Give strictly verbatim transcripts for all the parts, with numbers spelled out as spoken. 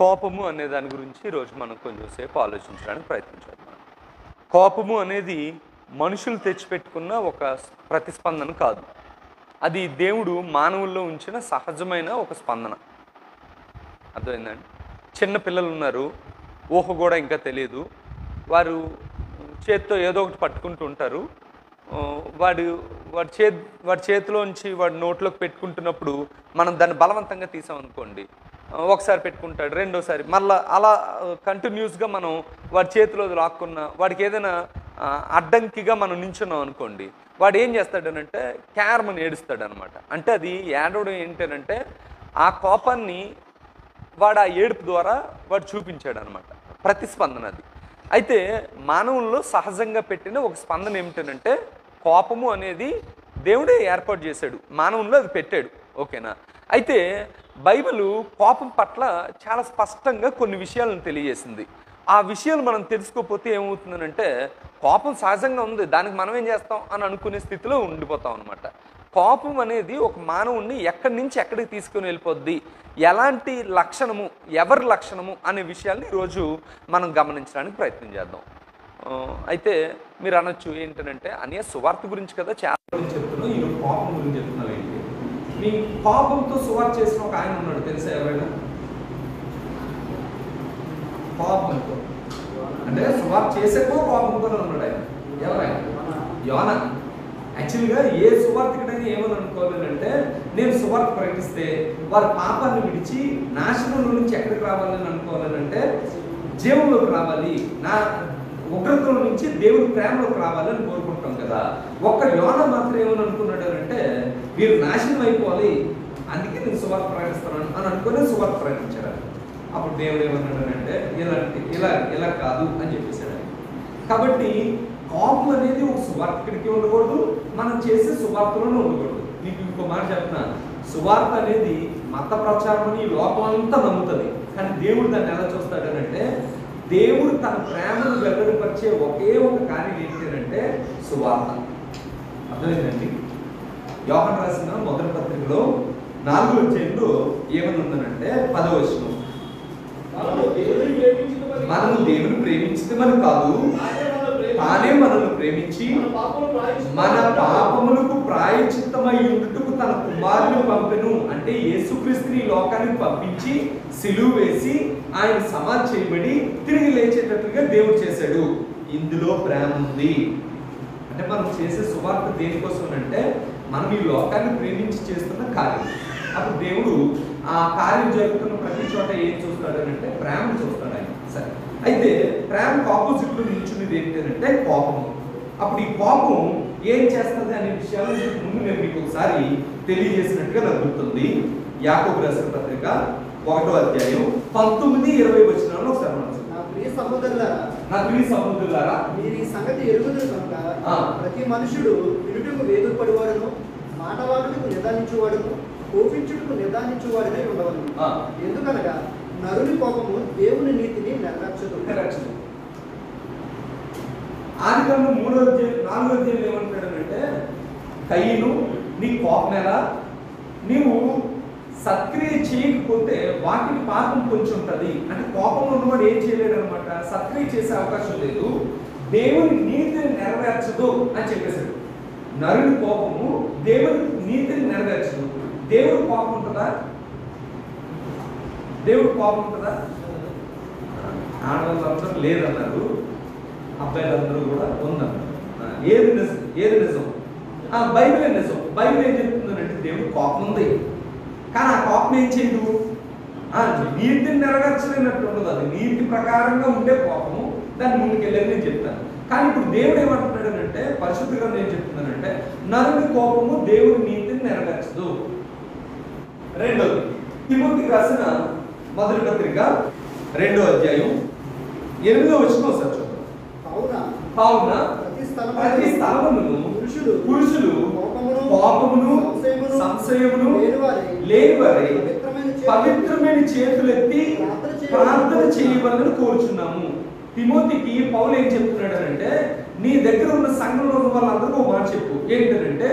కోపము అనే దాని గురించి ఈరోజు మనం కొంచెం సేపు ఆలోచించడానికి ప్రయత్నించాలి. కోపము అనేది మనుషులు తెచ్చిపెట్టుకున్న ఒక ప్రతిస్పందన కాదు. అది దేవుడు మానవుల్లో ఉంచిన సహజమైన ఒక స్పందన. అర్థమైందండి? చిన్న పిల్లలు ఉన్నారు, ఊహ కూడా ఇంకా తెలియదు. వారు చేతితో ఏదో ఒకటి పట్టుకుంటూ ఉంటారు. వాడు వాడి చే వాడి చేతిలోంచి వాడి నోట్లోకి పెట్టుకుంటున్నప్పుడు మనం దాన్ని బలవంతంగా తీసామనుకోండి, ఒకసారి పెట్టుకుంటాడు, రెండోసారి మళ్ళీ అలా కంటిన్యూస్గా మనం వాడి చేతిలో లాక్కున్న వాడికి ఏదైనా అడ్డంకిగా మనం నించున్నాం అనుకోండి, వాడు ఏం చేస్తాడనంటే క్యారమని ఏడుస్తాడు అనమాట. అంటే అది ఏడవడం ఏంటంటే ఆ కోపాన్ని వాడు ఆ ఏడుపు ద్వారా వాడు చూపించాడు అనమాట. ప్రతిస్పందన అది. అయితే మానవుల్లో సహజంగా పెట్టిన ఒక స్పందన ఏమిటంటే కోపము అనేది దేవుడే ఏర్పాటు చేశాడు, మానవుల్లో అది పెట్టాడు. ఓకేనా? అయితే బైబిల్ కోపం పట్ల చాలా స్పష్టంగా కొన్ని విషయాలను తెలియజేసింది. ఆ విషయాలు మనం తెలుసుకోకపోతే ఏమవుతుందనంటే కోపం సహజంగా ఉంది, దానికి మనం ఏం చేస్తాం అని అనుకునే స్థితిలో ఉండిపోతాం అనమాట. కోపం అనేది ఒక మానవుణ్ణి ఎక్కడి నుంచి ఎక్కడికి తీసుకుని వెళ్ళిపోద్ది, ఎలాంటి లక్షణము, ఎవరి లక్షణము అనే విషయాల్ని ఈరోజు మనం గమనించడానికి ప్రయత్నం చేద్దాం. అయితే మీరు అనొచ్చు ఏంటంటే అనే సువార్త గురించి కదా చాలా గురించి చెప్తున్నావు, ఈరోజు కోపం గురించి చెప్తున్నావు ఏంటి? నీ కోపంతో సువార్త చేసిన ఒక ఆయన ఉన్నాడు, తెలుసా ఎవరైనా? కోపంతో అంటే సువార్త చేసేకో కోపంతోనే ఉన్నాడు ఆయన. ఎవరైనా? యోనా. యాక్చువల్గా ఏ సువార్తికుడైనా ఏమని అనుకోవాలంటే నేను సువార్త ప్రకటిస్తే వారి పాపాన్ని విడిచి నాశనం నుంచి ఎక్కడికి రావాలని అనుకోవాలనంటే జీవంలోకి రావాలి, నా ఉగ్రతల నుంచి దేవుడి ప్రేమలోకి రావాలని కోరుకుంటాం కదా. ఒక్క యోనా మాత్రం ఏమని అనుకున్నాడు అంటే వీరు నాశనం అయిపోవాలి, అందుకే నేను సువార్త ప్రకటిస్తున్నాను అని అనుకునే సువార్త ప్రకటించాడు. అప్పుడు దేవుడు ఏమన్నాడనంటే ఇలాంటి ఇలా ఇలా కాదు అని చెప్పేశాడు. కాబట్టి కోపం అనేది ఒక సువార్తికుడికి ఉండకూడదు, మనం చేసే సువార్తలోనే ఉండకూడదు. నీకు ఇంకో మాట చెప్తున్నా, సువార్త అనేది మత ప్రచారం ఈ లోకం అంతా నమ్ముతుంది, కానీ దేవుడు దాన్ని ఎలా చూస్తాడనంటే దేవుడు తన ప్రేమను వెల్లడిపరిచే ఒకే ఒక కార్యం ఏంటంటే సువార్త. అర్థమైందండి? యోహాను రాసిన మొదటి పత్రికలో నాలుగో అధ్యాయంలో ఏమని ఉందనంటే పదవ వచనం, మనము దేవుని ప్రేమించమని కాదు, తానే మనల్ని ప్రేమించి మన పాపములకు ప్రాయశ్చిత్తమై ఉండుటకు తన కుమారుని పంపెను. అంటే యేసుక్రీస్తుని లోకానికి పంపించి సిలువ వేసి ఆయన సమాధి చేయబడి తిరిగి లేచేటట్లుగా దేవుడు చేశాడు. ఇందులో ప్రేమ ఉంది. అంటే మనం చేసే సువార్త దేనికోసం అంటే మనం ఈ లోకాన్ని ప్రేమించి చేస్తున్న కార్యం. అప్పుడు దేవుడు ఆ కార్యం జరుగుతున్న ప్రతి చోట ఏం చూస్తాడు అంటే ప్రేమను చూస్తాడు ఆయన. సరే, అయితే ప్రేమకు ఆపోజిట్లో నిల్చున్నది ఏంటంటే కోపము. అప్పుడు ఈ కోపం ఏం చేస్తుంది అనే విషయాలు ముందు నేను మీకు ఒకసారి తెలియజేసినట్టుగా నాకు గుర్తుంది. యాకోబు రాసిన పత్రిక ఒకటో అధ్యాయం పంతొమ్మిది ఇరవై వచనాలను ఒకసారి మనం నా ప్రియ సహోదరులారా నా ప్రియ సహోదరులారా మీరు ఈ సంగతి ఎరుగుదురు కనుక ప్రతి మనుషుడు వినుటకు వేదుపడివాడును, మాటవాడుటకు నిదానించువాడును, కోపించుటకు నిదానించువాడనే ఉండవలను. ఎందుకనగా నరుని కోపము దేవుని నీతిని నెరవేర్చదు. ఆది కాండం మూడో అధ్యాయం నాలుగో అధ్యాయం ఏమంటాడనంటే కయ్యను నీ కోపం ఎలా, నీవు సత్క్రియ చేయకపోతే వాటికి పాపం కొంచెం ఉంటుంది. అంటే కోపం ఉన్నవాడు ఏం చేయలేడు అనమాట, సత్క్రియ చేసే అవకాశం లేదు, దేవుని నీతిని నెరవేర్చదు అని చెప్పేశాడు. నరుని కోపము దేవుని నీతిని నెరవేర్చదు. దేవుడు కోపం ఉంటుందా? దేవుడు కోపం ఉంటుందా? ఆడవాళ్ళందరూ లేదన్నారు, అబ్బాయిలందరూ కూడా ఉందన్నారు. ఏది నిజం? ఏది నిజం? బైబిలే నిజం. బైబిల్ ఏం చెప్తుందంటే దేవుడు కోపం ఉంది, కానీ ఆ కోపం ఏం చేయదు, నీతిని నెరవేర్చలేనట్టు ఉండదు. అది నీతి ప్రకారంగా ఉండే కోపము, దాన్ని ముందుకెళ్ళేది నేను చెప్తాను. కానీ ఇప్పుడు దేవుడు ఏమంటున్నాడు అంటే పరిశుద్ధ గ్రంథం ఏం చెప్తుందనంటే నరుని కోపము దేవుడి నీతిని నెరవేర్చదు. రెండోది తిమోతికి రాసిన మొదటి పత్రిక రెండో అధ్యాయం ఎనిమిదో వచనం ఒకసారి చూద్దాం. కావున ప్రతి స్థలమును పురుషులు పురుషులు కోపమును సంశయమును లేనివారై పవిత్రమైన చేతులెత్తి ప్రార్థన చేయవలని కోరుచున్నాము. తిమోతికి పౌలు ఏం చెప్తున్నాడు అంటే నీ దగ్గర ఉన్న సంఘంలో ఉన్న వాళ్ళందరికీ ఒక మాట చెప్పు, ఏంటంటే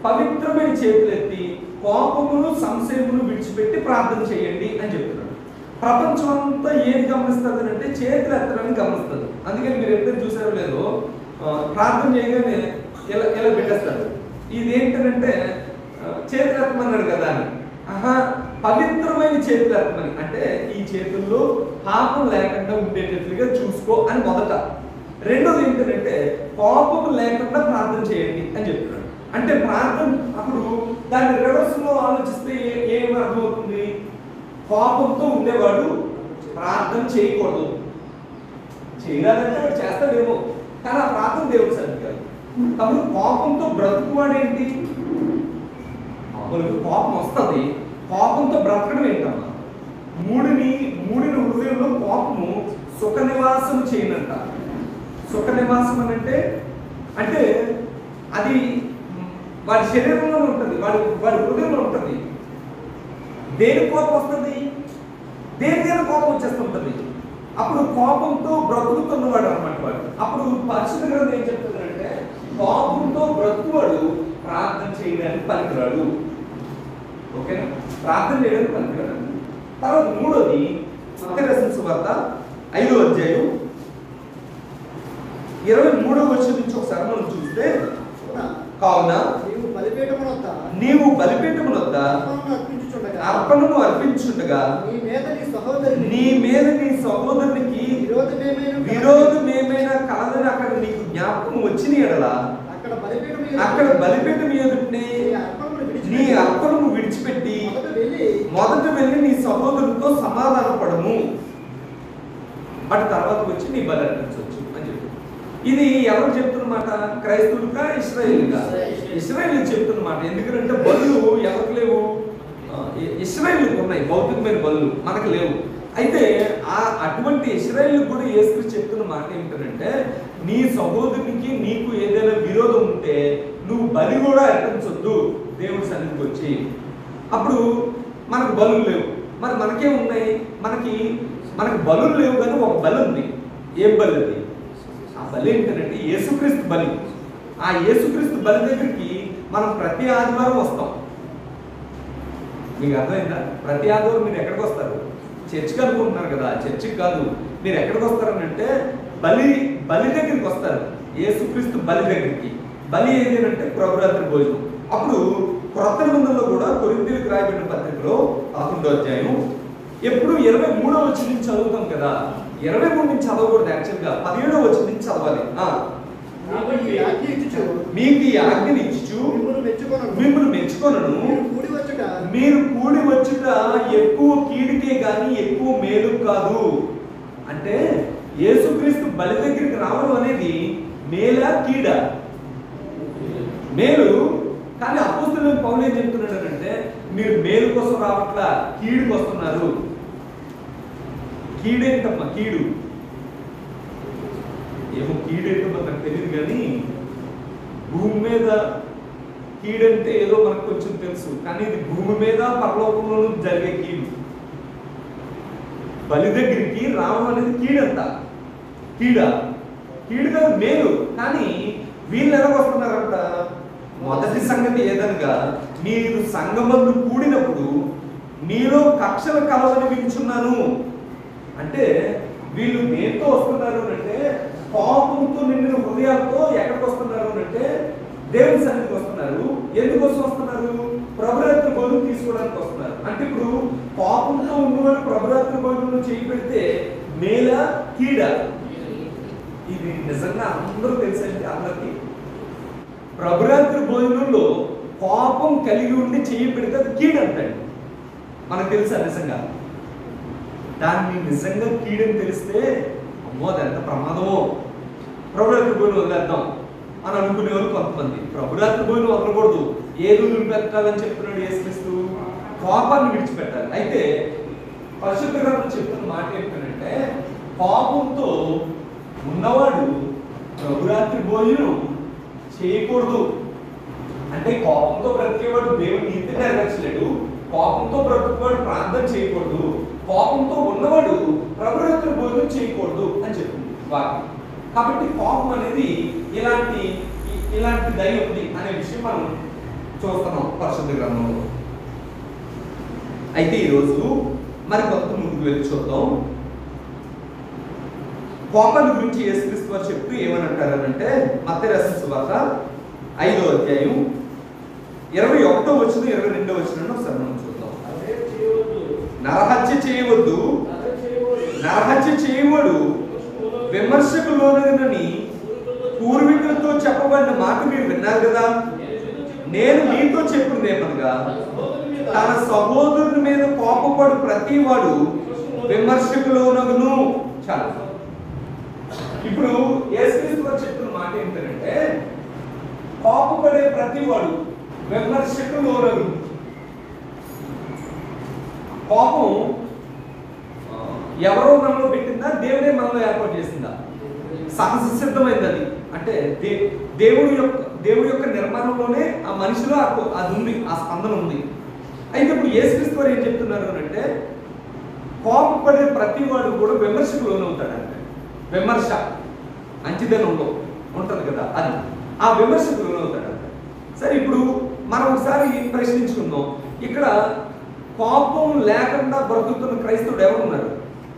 పవిత్రమైన చేతులెత్తి కోపమును సంశయమును విడిచిపెట్టి ప్రార్థన చేయండి అని చెప్తున్నాడు. ప్రపంచం అంతా ఏది గమనిస్తుంది అంటే చేతులు ఎత్తడాన్ని గమనిస్తుంది. అందుకని మీరు ఎప్పుడైనా చూసారో లేదో ప్రార్థన చేయగానే ఇలా ఇలా పెట్టేస్తారు. ఇది ఏంటంటే చేతులు ఎత్తమన్నాడు కదా అని. ఆహా, పవిత్రమైన చేతులు ఎత్తమని అంటే ఈ చేతుల్లో పాపం లేకుండా ఉండేటట్లుగా చూసుకో అని మొదట. రెండోది ఏంటంటే పాపం లేకుండా ప్రార్థన చేయండి అని చెప్తున్నాడు. అంటే ప్రార్థన అప్పుడు దాని రివర్స్ లో ఆలోచిస్తే ఏం అర్థమవుతుంది? పాపంతో ఉండేవాడు ప్రార్థన చేయకూడదు. చేయాలంటే వాడు చేస్తాడేమో, కానీ ఆ ప్రార్థన దేవుడు సరిగ్గా కాదు. అప్పుడు పాపంతో బ్రతుకువాడేంటి? మామూలుగా పాపం వస్తుంది, పాపంతో బ్రతకడం ఏంటమ్మా? మూడిని మూడిని హృదయంలో పాపము సుఖ నివాసం చేయనంట. సుఖ నివాసం అని అంటే అంటే అది వాడి శరీరంలో ఉంటుంది, వాడి వాడి హృదయంలో ఉంటుంది. దేని కోపం వస్తుంది? దేనికైనా కోపం వచ్చేస్తుంటుంది. అప్పుడు కోపంతో బ్రతుకుతున్నవాడు అనమాట వాడు. అప్పుడు పరిశుద్ధ గ్రంథం ఏం చెప్తుందంటే కోపంతో బ్రతుకువాడు ప్రార్థన చేయడానికి పనికిరాడు. ఓకేనా? ప్రార్థన చేయడానికి పనికిరాడు. తర్వాత మూడోది మత్తయి రాసిన సువార్త ఐదో అధ్యాయం ఇరవై మూడో వచనం నుంచి ఒకసారి మనం చూస్తే, కావున నీవు బలిపీఠమునొద్ద నీవు బలిపీఠమునొద్ద అర్పణము అర్పించుండగా నీ మీద నీ సహోదరుని నీ మీద నీ సహోదరునికి విరోధమేమైనా విరోధమేమైనా కాదని అక్కడ నీకు జ్ఞాపకం వచ్చిన ఎడల అక్కడ బలిపీఠం అక్కడ బలిపీఠం ఎదుటిని నీ అర్పణము విడిచిపెట్టి మొదట వెళ్ళి నీ సహోదరునితో సమాధాన పడము, అటు తర్వాత వచ్చి నీ బలి అర్పించవచ్చు అని చెప్పి. ఇది ఎవరు చెప్తున్నమాట? క్రైస్తవులుగా ఇశ్రాయేలుగా? ఇశ్రాయేలు చెప్తున్నమాట. ఎందుకంటే బలులు ఎవరికి లేవు? ఇశ్రాయేలుకు ఉన్నాయి భౌతికమైన బలులు, మనకు లేవు. అయితే ఆ అటువంటి ఇశ్రాయేలు కూడా యేసుక్రీస్తు చెప్తున్న మాట ఏమిటంటే నీ సహోదరునికి నీకు ఏదైనా విరోధం ఉంటే నువ్వు బలి కూడా అర్పించొద్దు దేవుడి సన్నిధికి వచ్చి. అప్పుడు మనకు బలులు లేవు, మరి మనకే ఉన్నాయి. మనకి మనకు బలులు లేవు కానీ ఒక బలి ఉంది. ఏం బలి అది? ఆ బలి ఏంటంటే యేసుక్రీస్తు బలి. ఆ యేసుక్రీస్తు బలి దగ్గరికి మనం ప్రతి ఆదివారం వస్తాం. మీకు అర్థమైందా? ప్రతి ఆదివారం మీరు ఎక్కడికి వస్తారు? చర్చికి అనుకుంటున్నారు కదా, చర్చికి కాదు. మీరు ఎక్కడికి వస్తారని అంటే బలి బలి దగ్గరికి వస్తారు. యేసుక్రీస్తు బలి దగ్గరికి. బలి ఏది అంటే ప్రభురాత్రి భోజనం. అప్పుడు క్రొత్త నిబంధనలో కూడా కొరింథీయులకు రాయబడిన పత్రికలో పదకొండో అధ్యాయం ఎప్పుడు ఇరవై మూడో వచనం నుంచి చదువుతాం కదా. ఇరవై మూడు నుంచి చదవకూడదు, యాక్చువల్గా పదిహేడో వచనం నుంచి చదవాలి. మీకు ఈ ఆజ్ఞని ఇచ్చు మిమ్మల్ని మెచ్చుకొనను, మీరు కూడి వచ్చుట ఎక్కువ కీడికే గాని ఎక్కువ మేలు కాదు. అంటే యేసుక్రీస్తు బలి దగ్గరికి రావడం అనేది మేలా కీడా? మేలు. కానీ అపోస్తలుడైన పౌలు ఏం చెప్తున్నాడు అంటే మీరు మేలు కోసం రావట్లా, కీడుకు వస్తున్నారు. కీడేంటమ్మా? కీడు ఏమో కీడేంటో మనకు తెలియదు, కానీ భూమి మీద కీడంటే ఏదో మనకు కొంచెం తెలుసు, కానీ ఇది భూమి మీద పరలోకంలోనూ జరిగే కీడు. బలి దగ్గరికి రావడం అనేది కీడంట. కీడ కీడు కాదు, మేలు. కానీ వీళ్ళు ఎలా వస్తున్నారంట? మొదటి సంగతి ఏదనగా మీరు సంఘమందు కూడినప్పుడు మీలో కక్షలు కలవని వింటున్నాను. అంటే వీళ్ళు దేంతో వస్తున్నారు అంటే పాపంతో నిండిన హృదయాలతో ఎక్కడికి వస్తున్నారు అంటే దేవుని సన్నిధికి వస్తున్నారు. ఎందుకోసం వస్తున్నారు? ప్రభురాత్రి భోజనం తీసుకోవడానికి వస్తున్నారు. అంటే ఇప్పుడు పాపంతో ఉన్నవాళ్ళు ప్రభురాత్రి భోజనం చేయి పెడితే మేల కీడ? ఇది నిజంగా అందరూ తెలుసండి. అందరికీ ప్రభురాత్రి భోజనంలో పాపం కలిగి ఉండి చేయి పెడితే అది కీడు అంటాడు. మనకు తెలుసా నిజంగా? దాన్ని నిజంగా కీడని తెలిస్తే అమ్మో అది ఎంత ప్రమాదమో, ప్రభురాత్రి భోజనం వదిలేద్దాం అని అనుకునేవారు కొంతమంది. ప్రభురాత్రి భోజనం వదలకూడదు, ఏదో నిలిపెట్టాలని చెప్తున్నాడు యేసుక్రీస్తు. పాపాన్ని విడిచిపెట్టాలి. అయితే పరిశుద్ధ గ్రంథం చెప్తున్న మాట ఏంటంటే పాపంతో ఉన్నవాడు ప్రభురాత్రి భోజనం చేయకూడదు. అంటే కోపంతో బ్రతికేవాడు దేవుని నీతి నెరవేర్చలేడు, కోపంతో బ్రతికేవాడు ప్రార్థన చేయకూడదు, కోపంతో ఉన్నవాడు ప్రభురాత్రి భోజనం చేయకూడదు అని చెప్తుంది వాక్యం. కాబట్టి కోపం అనేది ఇలాంటి ఇలాంటి దయ ఉంది అనే విషయం మనం చూస్తున్నాం పరిశుద్ధ గ్రంథంలో. అయితే ఈరోజు మరి కొంత ముందుకు వెళ్ళి చూద్దాం. కోపాన్ని గురించి యేసుక్రీస్తు వారు చెప్తూ ఏమని అంటారనంటే మత్తయి రాసిన సువార్త ఐదో అధ్యాయం ఇరవై ఒకటో వచనం ఇరవై రెండో వచనం ఒకసారి మనం చూద్దాం. నరహత్య చేయవద్దు, నరహత్య చేయవడు విమర్శకు లోనని పూర్వీకులతో చెప్పబడిన మాట మీరు విన్నారు కదా. నేను మీతో చెప్పింది ఏమనగా తన సహోదరుని మీద కోపపడు ప్రతి వాడు విమర్శకు లోనగును. చాలు. ఇప్పుడు యేసుక్రీస్తు వారు చెప్తున్న మాట ఏంటంటే కోపపడే ప్రతి వాడు విమర్శకు లోనగును. కోపం ఎవరో మనలో పెట్టిందా, దేవుడే మనలో ఏర్పాటు చేసిందా? సహజ సిద్ధమైంది అది. అంటే దే దేవుడి యొక్క దేవుడి యొక్క నిర్మాణంలోనే ఆ మనిషిలో అది ఉంది, ఆ స్పందన ఉంది. అయితే ఇప్పుడు యేసుక్రీస్తు వారు ఏం చెప్తున్నారు అంటే కోపపడే ప్రతి వాడు కూడా విమర్శకు లోనవుతాడంటే. విమర్శ మంచిదనంలో ఉంటుంది కదా, అది ఆ విమర్శకు లోనవుతాడంటే. సరే, ఇప్పుడు మనం ఒకసారి ప్రశ్నించుకుందాం. ఇక్కడ కోపం లేకుండా బ్రతుకుతున్న క్రైస్తవుడు ఎవరున్నారు?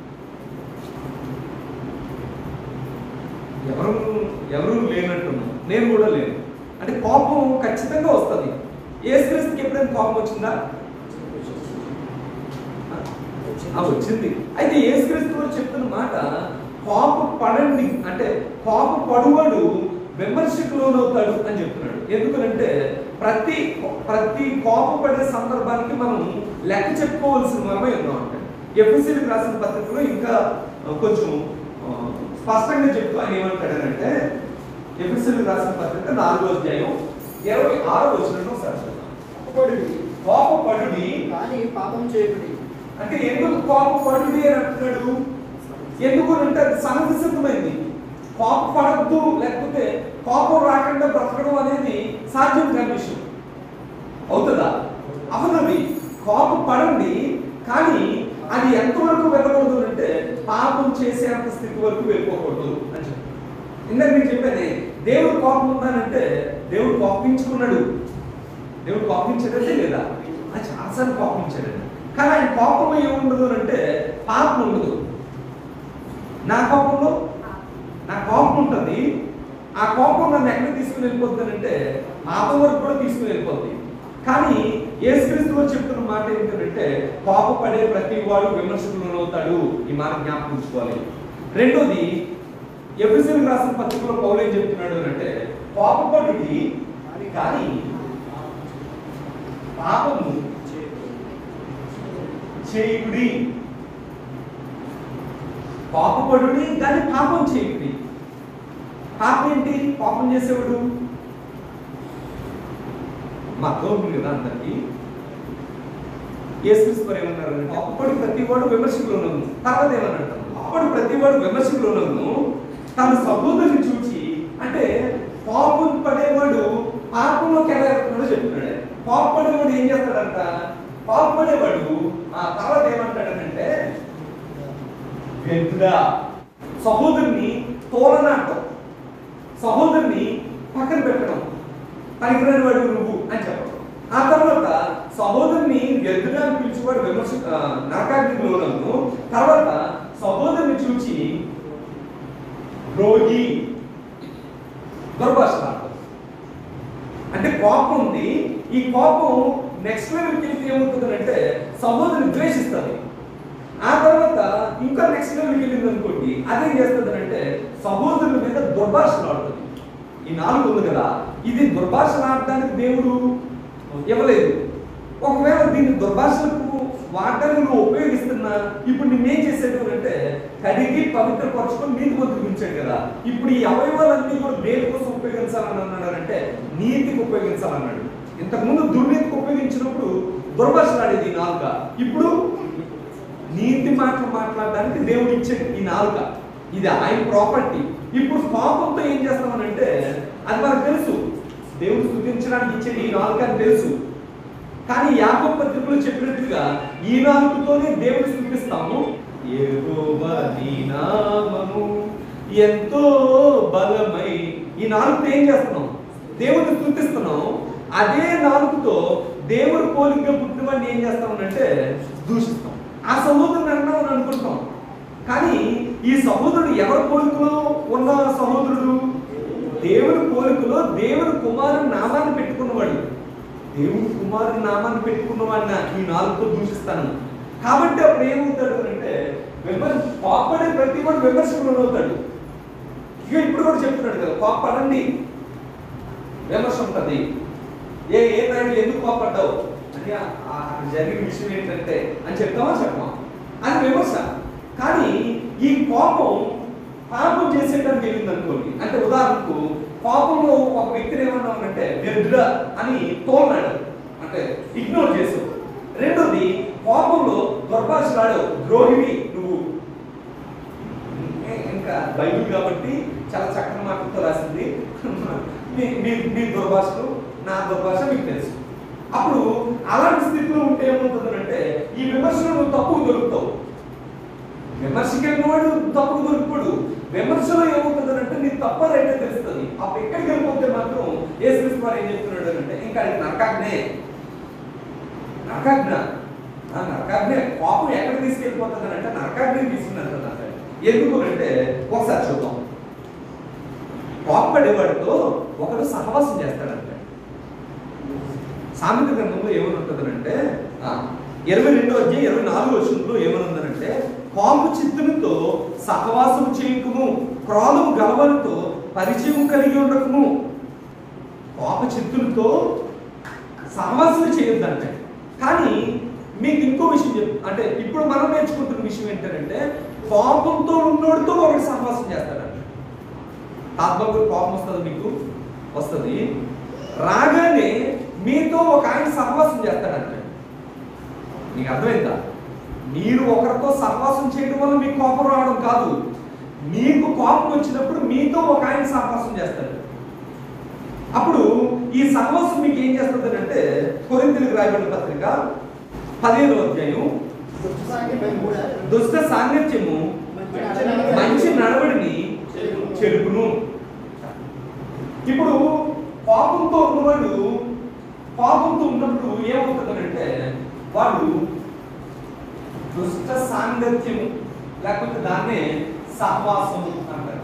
ఎవరు ఎవరు లేనట్టున్నాం. నేను కూడా లేను. అంటే కోపం ఖచ్చితంగా వస్తుంది. యేసుక్రీస్తుకి ఎప్పుడైనా కోపం వచ్చిందా? వచ్చింది. అయితే యేసుక్రీస్తు వారు చెప్తున్న మాట కోప పడండి అంటే కోప పడువాడు విమర్శకు లోనవుతాడు అని చెప్తున్నాడు. ఎందుకంటే ప్రతి ప్రతి కోపపడే సందర్భానికి మనం లెక్క చెప్పుకోవాల్సిన మనమే ఉన్నాం. అంటే ఎఫెసీయులకు రాసిన పత్రికలో ఇంకా కొంచెం స్పష్టంగా చెప్తూ ఆయన ఏమంటాడనంటే ఎఫెసీయులకు రాసిన పత్రిక నాలుగో అధ్యాయం ఇరవై ఆరో వచనంలో ఒకసారి కోపపడుడి కానీ పాపం చేయకుడి. అంటే ఎందుకు కోపపడుడి అని అంటున్నాడు? ఎందుకు అంటే సహజ సిద్ధమైంది. కోపపడద్దు లేకపోతే కోపం రాకుండా బ్రతకడం అనేది సాధ్యం కాని విషయం. అవుతుందా? అవునది. కోపపడండి, కానీ అది ఎంతవరకు వెళ్ళకూడదు అంటే పాపం చేసేంత స్థితి వరకు వెళ్ళిపోకూడదు అని చెప్పి ఇందాక నేను చెప్పాను. దేవుడు కోపం ఉన్నానంటే దేవుడు కోపించుకున్నాడు. దేవుడు కోపించాడంటే లేదా? అది చాలాసార్లు కోపించాడండి. కానీ ఆయన కోపంలో ఏముండదు అంటే పాపం ఉండదు. నా కోపంలో నా కోపం ఉంటుంది. ఆ కోపం నన్ను ఎక్కడ తీసుకుని వెళ్ళిపోతుందంటే పాపం వరకు కూడా తీసుకుని వెళ్ళిపోతుంది. కానీ యేసుక్రీస్తు వారు చెప్తున్న మాట ఏంటంటే కోపపడే ప్రతి వాడు విమర్శకు లోనవుతాడు. ఈ మాట జ్ఞాపకం ఉంచుకోవాలి. రెండోది, ఎఫెసీయులకు రాసిన పత్రికలో పౌలు ఏం చెప్తున్నాడు అంటే కోపపడుడి కానీ పాపము చేయుడి. కోపపడుడి కానీ పాపం చేయుడి. పాపం ఏంటి? పాపం చేసేవాడు మా తోడు కదా అందరికి. యేసుక్రీస్తు వారు ఏమన్నారు? అప్పుడు ప్రతి వాడు విమర్శకు లోనగును. తర్వాత ఏమన్నాడు? అప్పుడు ప్రతి వాడు విమర్శకు లోనగును తన సహోదరుని చూచి. అంటే పాపం పడేవాడు పాపంలోకి ఎలా వెళ్తున్నాడో చెప్తున్నాడు. పాపం పడేవాడు ఏం చేస్తాడంట? పాపం పడేవాడు ఆ తర్వాత ఏమంటాడనంటే వ్యర్థుడా, సహోదరుని తోలనాటం, సహోదరుని పక్కన పెట్టడం, పనికిరాని వాడు నువ్వు అని చెప్పడం. ఆ తర్వాత సహోదరుని వ్యర్థుడా అని పిలిచేవాడు విమర్శ నరకాగ్నికి లోనగును. తర్వాత సహోదరుని చూచి రోగి, దుర్భాషలాడటం. అంటే కోపం ఉంది. ఈ కోపం నెక్స్ట్ లెవెల్కి వెళ్తే ఏమవుతుందంటే సహోదరుని ద్వేషిస్తుంది. ఆ తర్వాత ఇంకా నెక్స్ట్ లెవెల్కి వెళ్ళింది అనుకోండి, అదేం చేస్తుందంటే సహోదరుల మీద దుర్భాషలాడుతుంది. ఈ నాలుగు ఉంది కదా, ఇది దుర్భాషలాడటానికి దేవుడు ఇవ్వలేదు. ఒకవేళ దీన్ని దుర్భాషలకు వాడటానికి నువ్వు ఉపయోగిస్తున్నా ఇప్పుడు నేనేం చేసేది అంటే కడిగి పవిత్రపరచుకొని నీతి పొందుకుంచాడు కదా. ఇప్పుడు ఈ అవయవాలన్నీ కూడా దేని కోసం ఉపయోగించాలని అన్నాడంటే నీతికి ఉపయోగించాలన్నాడు. ఇంతకుముందు దుర్నీతికి ఉపయోగించినప్పుడు దుర్భాషలాడేది ఈ నాలుక. ఇప్పుడు నీతి మాటలు మాట్లాడడానికి దేవుడు ఇచ్చాడు ఈ నాలుక. ఇది ఆయన ప్రాపర్టీ. ఇప్పుడు కోపంతో ఏం చేస్తామనంటే అది మనకు తెలుసు, దేవుడు స్తుతించడానికి ఇచ్చేది ఈ నాలుక అని తెలుసు. కానీ యాకోబు పత్రికలో చెప్పినట్టుగా ఈ నాలుకతోనే దేవుడు స్తుతిస్తాము. యెహోవా నీ నామము ఎంతో బలమై. ఈ నాలుగుతో ఏం చేస్తున్నాం? దేవుడిని స్తుతిస్తున్నాం. అదే నాలుగుతో దేవుడు పోలికగా పుట్టినవాడిని ఏం చేస్తామనంటే దూషిస్తాం. ఆ సహోదరుని అన్నాం అని అనుకుంటాం. కానీ ఈ సహోదరుడు ఎవరి పోలికలో ఉన్న సహోదరుడు? దేవుని పోలికలో దేవుని కుమారుని నామాన్ని పెట్టుకున్నవాడు. దేవుని కుమారుని నామాన్ని పెట్టుకున్నవాడిన ఈ నాలుగుతో దూషిస్తాను. కాబట్టి అప్పుడు ఏమవుతాడు అంటే విమర్శ కోప్పడే ప్రతి వాడు విమర్శకుడు అవుతాడు. ఇక ఇప్పుడు కూడా చెప్తున్నాడు కదా, కోప్పడండి, విమర్శ ఉంటుంది. ఏ ఏ నాయుడు ఎందుకు కోప్పడ్డావు అని అక్కడ జరిగిన విషయం ఏంటంటే అని చెప్తామా చెప్పమా అని విమర్శ. కానీ ఈ కోపం పాపం చేసేటప్పుడు వెళ్ళింది అనుకోండి. అంటే ఉదాహరణకు కోపంలో ఒక వ్యక్తిని ఏమన్నామంటే వ్యర్థుడా అని తోలనాడు, అంటే ఇగ్నోర్ చేసావు. రెండోది కోపంలో దుర్భాషలాడు, ద్రోహివి నువ్వు. ఇంకా బైబిల్ కాబట్టి చాలా చక్కని మాటలతో రాసింది. మీ మీ దుర్భాషలు నా దుర్భాష మీకు తెలుసు. అప్పుడు అలాంటి స్థితిలో ఉంటే ఏమవుతుందంటే ఈ విమర్శలు నువ్వు తప్పుకు దొరుకుతావు. విమర్శకెళ్ళిన వాడు తప్పుకు దొరుకుతాడు. విమర్శలో ఏమవుతుందంటే నీ తప్ప రైతే తెలుస్తుంది. అప్పుడు ఎక్కడికి వెళ్ళిపోతే మాత్రం యేసుక్రీస్తు వారు ఏం చెప్తున్నాడు అంటే ఇంకా అది నరకాగ్నే, నరకాగ్న నరకాగ్నే. కోపం ఎక్కడ తీసుకెళ్ళిపోతుంది అంటే నరకాగ్నే తీసుకున్నారు. ఎందుకు అంటే ఒకసారి చూద్దాం. కోప్పడేవాడితో ఒకడు సహవాసం చేస్తాడంటే సామెత గ్రంథంలో ఏమని ఉంటుందనంటే ఇరవై రెండో అధ్యాయం ఇరవై నాలుగో వచనంలో ఏమని ఉందనంటే కోప చిత్తునితో సహవాసం చేయకము, క్రోధము గలవారితో పరిచయం కలిగి ఉండకము. కోప చిత్తులతో సహవాసం చేయొద్దంటే. కానీ మీకు ఇంకో విషయం చెప్ అంటే ఇప్పుడు మనం నేర్చుకుంటున్న విషయం ఏంటంటే కోపంతో ఉన్నోడితో ఒకటి సహవాసం చేస్తాడంట. ఆత్మకు కోపం వస్తుంది, మీకు వస్తుంది. రాగానే మీతో ఒక ఆయన సహవాసం చేస్తాడంట. మీకు అర్థమైందా? మీరు ఒకరితో సహవాసం చేయడం వల్ల మీకు కోపం రావడం కాదు. మీకు కోపం వచ్చినప్పుడు మీతో ఒక ఆయన సహవాసం చేస్తాడు. అప్పుడు ఈ సహవాసం మీకు ఏం చేస్తుంది అంటే కొరింథీయులకు రాయబడిన పత్రిక పదిహేనో అధ్యాయం దుష్ట సాంగత్యము మంచి నడవడిని చెరుపును. ఇప్పుడు కోపంతో ఉన్నవాడు కోపంతో ఉన్నప్పుడు ఏమవుతుందంటే వాడు దుష్ట సాంగత్యము లేకపోతే దాన్నే సహవాసము అంటారు.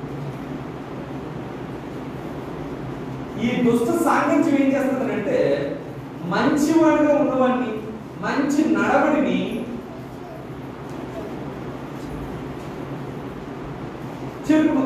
ఈ దుష్ట సాంగత్యం ఏం చేస్తుందంటే మంచివాడిగా ఉన్నవాడిని, మంచి నడవడిని చెరుపును.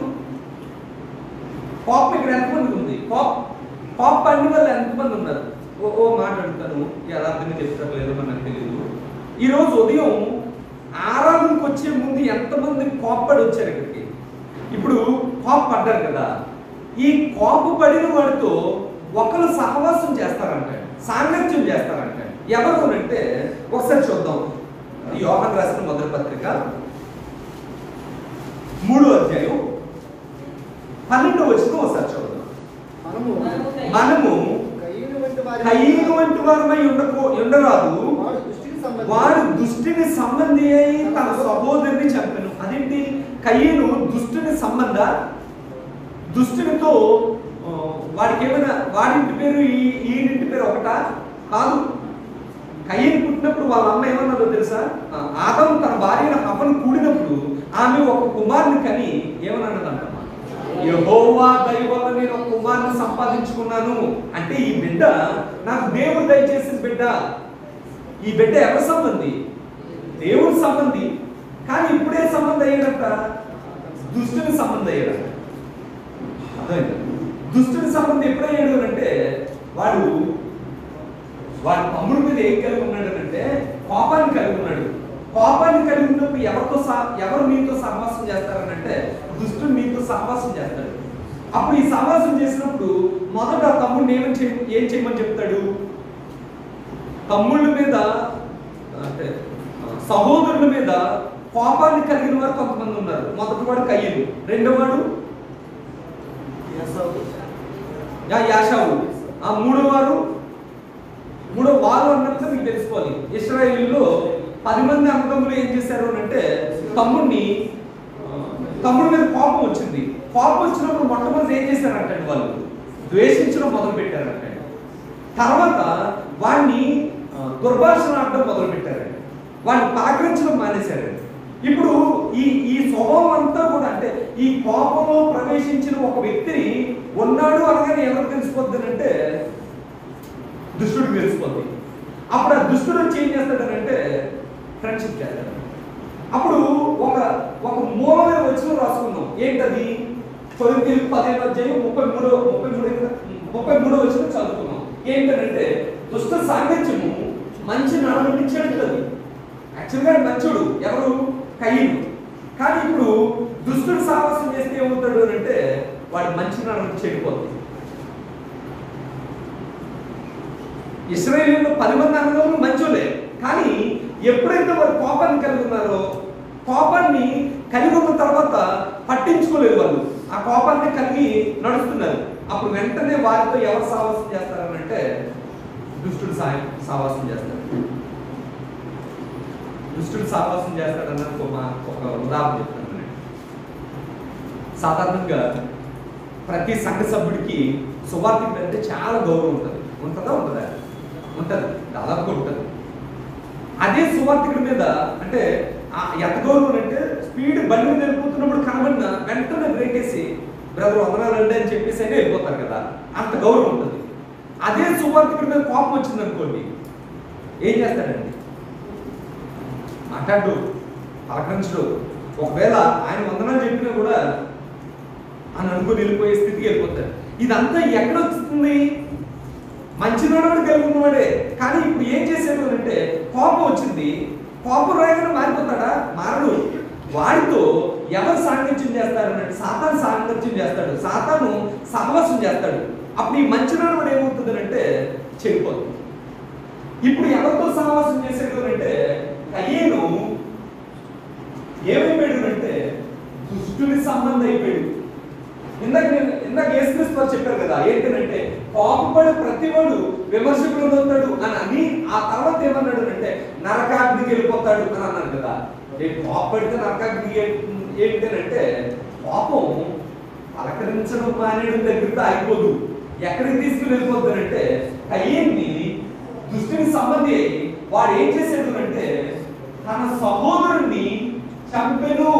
పాప్ ఇక్కడ ఎంతమంది ఉంది? పాప్ పాప్ అన్ని వాళ్ళు ఎంతమంది ఉన్నారు? ఓ ఓ మాట్లాడుతాను, యథార్థంగా చెప్తారు లేదో మనకు తెలియదు. ఈరోజు ఉదయం ఆరాధనకు వచ్చే ముందు ఎంతమంది కోప్పడి వచ్చారు ఇక్కడికి? ఇప్పుడు కోప పడ్డారు కదా, ఈ కోప పడిన వాడితో ఒకరు సహవాసం చేస్తారంట, సాంగత్యం చేస్తారంట. ఎవరు అంటే ఒకసారి చూద్దాం. యోహాను రాసిన మొదటి పత్రిక మూడో అధ్యాయం పన్నెండో వచనం ఒకసారి చూద్దాం. మనము కయీను వంటి వారమై ఉండకో ఉండరాదు, వాడు దుష్టిని సంబంధి అయి తన సహోదరుని చంపెను. అదేంటి? కయీను దుష్టిని సంబంధ, దుష్టునితో వాడికి ఏమైనా వాడింటి పేరు ఈ ఈడింటి పేరు ఒకటా? కాదు. కయీను పుట్టినప్పుడు వాళ్ళ అమ్మ ఏమన్నదో తెలుసా? ఆదాము తన భార్యను హవ్వను కూడినప్పుడు ఆమె ఒక కుమారుని కని ఏమన్నదంట, యెహోవా దయ వల్ల నేను ఒక కుమారుని సంపాదించుకున్నాను. అంటే ఈ బిడ్డ నాకు దేవుడు దయచేసిన బిడ్డ. ఈ బిడ్డ ఎవరి సంబంధి? దేవుడి సంబంధి. కానీ ఇప్పుడే సంబంధం అయ్యాడంట, దుష్టుని సంబంధం అయ్యాడంట. అర్థమైంది? దుష్టుని సంబంధం ఎప్పుడయ్యాడు అంటే వాడు వాడి తమ్ముడి మీద ఏం కలిగి ఉన్నాడు అంటే కోపాన్ని కలిగి ఉన్నాడు. కోపాన్ని కలిగి ఉన్నప్పుడు ఎవరితో సహ ఎవరు మీతో సహవాసం చేస్తారనంటే దుష్టుడు మీతో సహవాసం చేస్తాడు. అప్పుడు ఈ సహవాసం చేసినప్పుడు మొదట తమ్ముడిని ఏమని చే ఏం చేయమని చెప్తాడు? తమ్ముళ్ళ మీద అంటే సహోదరుల మీద కోపాన్ని కలిగిన వారు కొంతమంది ఉన్నారు. మొదటి వాడు కయ్యను, రెండో వాడు యాషావు, ఆ మూడో వారు మూడో వారు అన్నప్పుడు మీకు తెలుసుకోవాలి. ఇశ్రాయేలులో పది మంది అన్నదమ్ములు ఏం చేశారు అంటే తమ్ముడిని తమ్ముడి మీద కోపం వచ్చింది. కోపం వచ్చినప్పుడు మొట్టమొదటి ఏం చేశారంటే వాళ్ళు ద్వేషించడం మొదలు పెట్టారంటే తర్వాత వాడిని దుర్భాషణ ఆడడం మొదలు పెట్టారండి. వాడిని పలకరించడం మానేశారండి. ఇప్పుడు ఈ ఈ స్వభావం అంతా కూడా అంటే ఈ కోపంలో ప్రవేశించిన ఒక వ్యక్తిని ఉన్నాడు అనగానే ఎవరు తెలిసిపోద్ది అంటే దుష్టుడికి తెలిసిపోద్ది. అప్పుడు ఆ దుష్టుడు వచ్చి ఏం చేస్తాడనంటే ఫ్రెండ్షిప్ చేస్తాడు. అప్పుడు ఒక ఒక మూలమైన వచ్చిన రాసుకున్నాం ఏంటది కొరింథీ పదిహేను అధ్యాయం ముప్పై మూడో ముప్పై మూడు ముప్పై మూడో వచ్చిన చదువుకున్నాం. ఏంటంటే దుష్ట సాంగత్యము మంచి నడవడిని చెడుతుంది. యాక్చువల్గా మంచోడు ఎవరు కయ్యను, కానీ ఇప్పుడు దుష్టుడు సాహసం చేస్తే ఏమవుతాడు అని అంటే వాడి మంచి నడవడిని చెడిపోతుంది. ఇశ్రాయేలీయులు పది మంది అన్నదమ్ములు మంచోలే, కానీ ఎప్పుడైతే వారు కోపాన్ని కలిగి ఉన్నారో కోపాన్ని కలిగి ఉన్న తర్వాత పట్టించుకోలేదు వాళ్ళు, ఆ కోపాన్ని కలిగి నడుస్తున్నారు. అప్పుడు వెంటనే వారితో ఎవరు సావాసం చేస్తారని అంటే దుష్టుడు సాయం సావాసం చేస్తాడు. దుష్టుడు సావాసం చేస్తాడన్నది ఒక ఒక ఉదాహరణ చెప్తాను. సాధారణంగా ప్రతి సంఘ సభ్యుడికి సువార్తికుడు అంటే చాలా గౌరవం ఉంటుంది. ఉంటుందా ఉంటుందా ఉంటుంది, దాదాపుగా ఉంటుంది. అదే సువార్తికుడి మీద అంటే ఎంత గౌరవం అంటే స్పీడ్ బండి మీద వెళ్ళిపోతున్నప్పుడు కనబడిన వెంటనే బ్రేక్ వేసి బ్రదర్ వందనాలండి అని చెప్పేసి అయినా వెళ్ళిపోతారు కదా, అంత గౌరవం ఉంటుంది. అదే సువార్తికుడి మీద కోపం వచ్చింది అనుకోండి, ఏం చేస్తాడండి? మాట్లాడు, పలకరించడు. ఒకవేళ ఆయన వందనాలు చెప్పినా కూడా అని అనుకుని వెళ్ళిపోయే స్థితికి వెళ్ళిపోతాడు. ఇదంతా ఎక్కడ వస్తుంది? మంచి నడవడి కలిగి ఉన్నవాడే, కానీ ఇప్పుడు ఏం చేశాడు అంటే కోపం వచ్చింది. కోపం రాయగానే మారిపోతాడా? మారడు. వాడితో ఎవరు సాంగత్యం చేస్తారనంటే సాతాను సాంగత్యం చేస్తాడు, సాతాను సహవాసం చేస్తాడు. అప్పుడు ఈ మంచి నడవడి ఏమవుతుంది అంటే చెడిపోతుంది. ఇప్పుడు ఎవరితో సహవాసం చేసేది అంటే కయ్యేను ఏమైపోయాడు అంటే దుష్టుని సంబంధం అయిపోయాడు. ఇందాక నేను ఇందాక యేసుక్రీస్తు వారు చెప్పారు కదా, ఏంటంటే కోపపడి ప్రతివాడు విమర్శకుడు అవుతాడు అని అని ఆ తర్వాత ఏమన్నాడు అంటే నరకాగ్నికి వెళ్ళిపోతాడు అని అన్నాడు కదా. కోపడితే నరకాగ్నికి ఏంటంటే కోపం పలకరించడం మానేయడం దగ్గరికి ఆగిపోదు, ఎక్కడికి తీసుకుని వెళ్ళిపోతాడంటే కయ్యేన్ని దుష్టుని సంబంధి అయి వాడు ఏం చేశాడు అంటే తన సహోదరుణ్ణి చంపెను.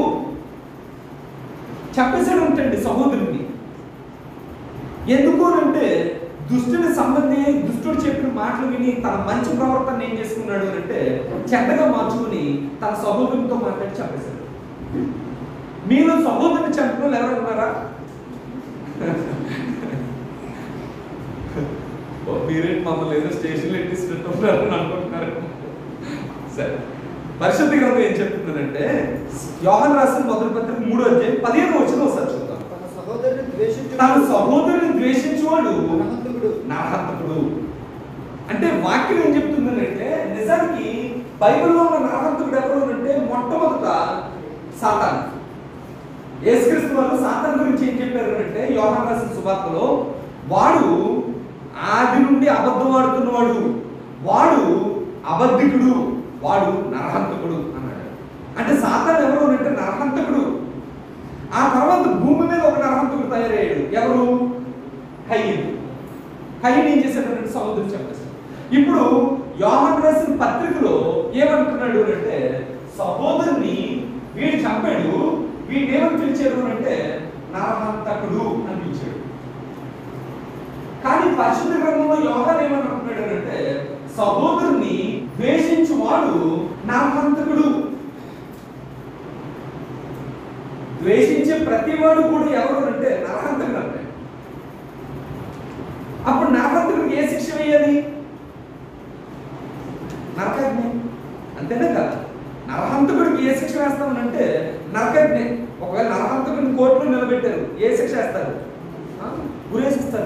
చంపేసాడు ఉంటండి సహోదరుణ్ణి. ఎందుకు అంటే దుష్టుని సంబంధి దుష్టుడు చెప్పిన మాటలు విని తన మంచి ప్రవర్తన ఏం చేసుకున్నాడు అంటే చెడ్డగా మార్చుకుని తన సహోదరునితో మాట్లాడి చంపేశాడు. మీరు సహోదరుని చంపిన వాళ్ళు ఎవరు ఉన్నారా? మీరేంటి మమ్మల్ని ఏదో స్టేషన్లో ఎట్టిస్తున్నారు అనుకుంటున్నారు. సరే, పరిశుద్ధ గ్రంథం ఏం చెప్తుందంటే యోహాను రాసిన మొదటి పత్రిక మూడో అధ్యాయం పదిహేను వచనం ఒకసారి చూద్దాం. తన సహోదరుని ద్వేషించువాడు నరహంతకుడు. అంటే వాక్యం ఏం చెప్తుందంటే నిజానికి బైబిల్లో ఉన్న నరహంతకుడు ఎవరు అంటే మొట్టమొదట సాతాను. యేసుక్రీస్తు వారు సాతాను గురించి ఏం చెప్పారు అంటే యోహాను రాసిన సువార్తలో వాడు ఆది నుండి అబద్ధం ఆడుతున్నవాడు, వాడు అబద్ధికుడు, వాడు నరహంతకుడు అన్నాడు. అంటే సాతాను ఎవరు అంటే నరహంతకుడు. ఆ తర్వాత భూమి మీద ఒక నరహంతకుడు తయారయ్యాడు. ఎవరు? కయ్యను. కయ్యను ఏం చేశాడంటే సహోదరుని చంపేశాడు. ఇప్పుడు యోహాను రాసిన పత్రికలో ఏమంటున్నాడు అంటే సహోదరుని వీడు చంపాడు, వీడిని ఏమని పిలిచాడు అంటే నరహంతకుడు అని పిలిచాడు. కానీ పరిశుద్ధ గ్రంథంలో యోహాను ఏమంటున్నాడు అంటే సహోదరుని ద్వేషించువాడు నరహంతకుడు. ద్వేషించే ప్రతివాడు కూడా ఎవరు అంటే నరహంతకుడు అంటే. అప్పుడు నరహంతకుడికి ఏ శిక్ష వేయాలి? నరకాగ్ని. అంతేనా కదా? నరహంతకుడికి ఏ శిక్ష వేస్తామనంటే నరకాగ్ని. ఒకవేళ నరహంతకుడిని కోర్టులో నిలబెట్టారు, ఏ శిక్ష వేస్తారు? ఉరేసిస్తారు.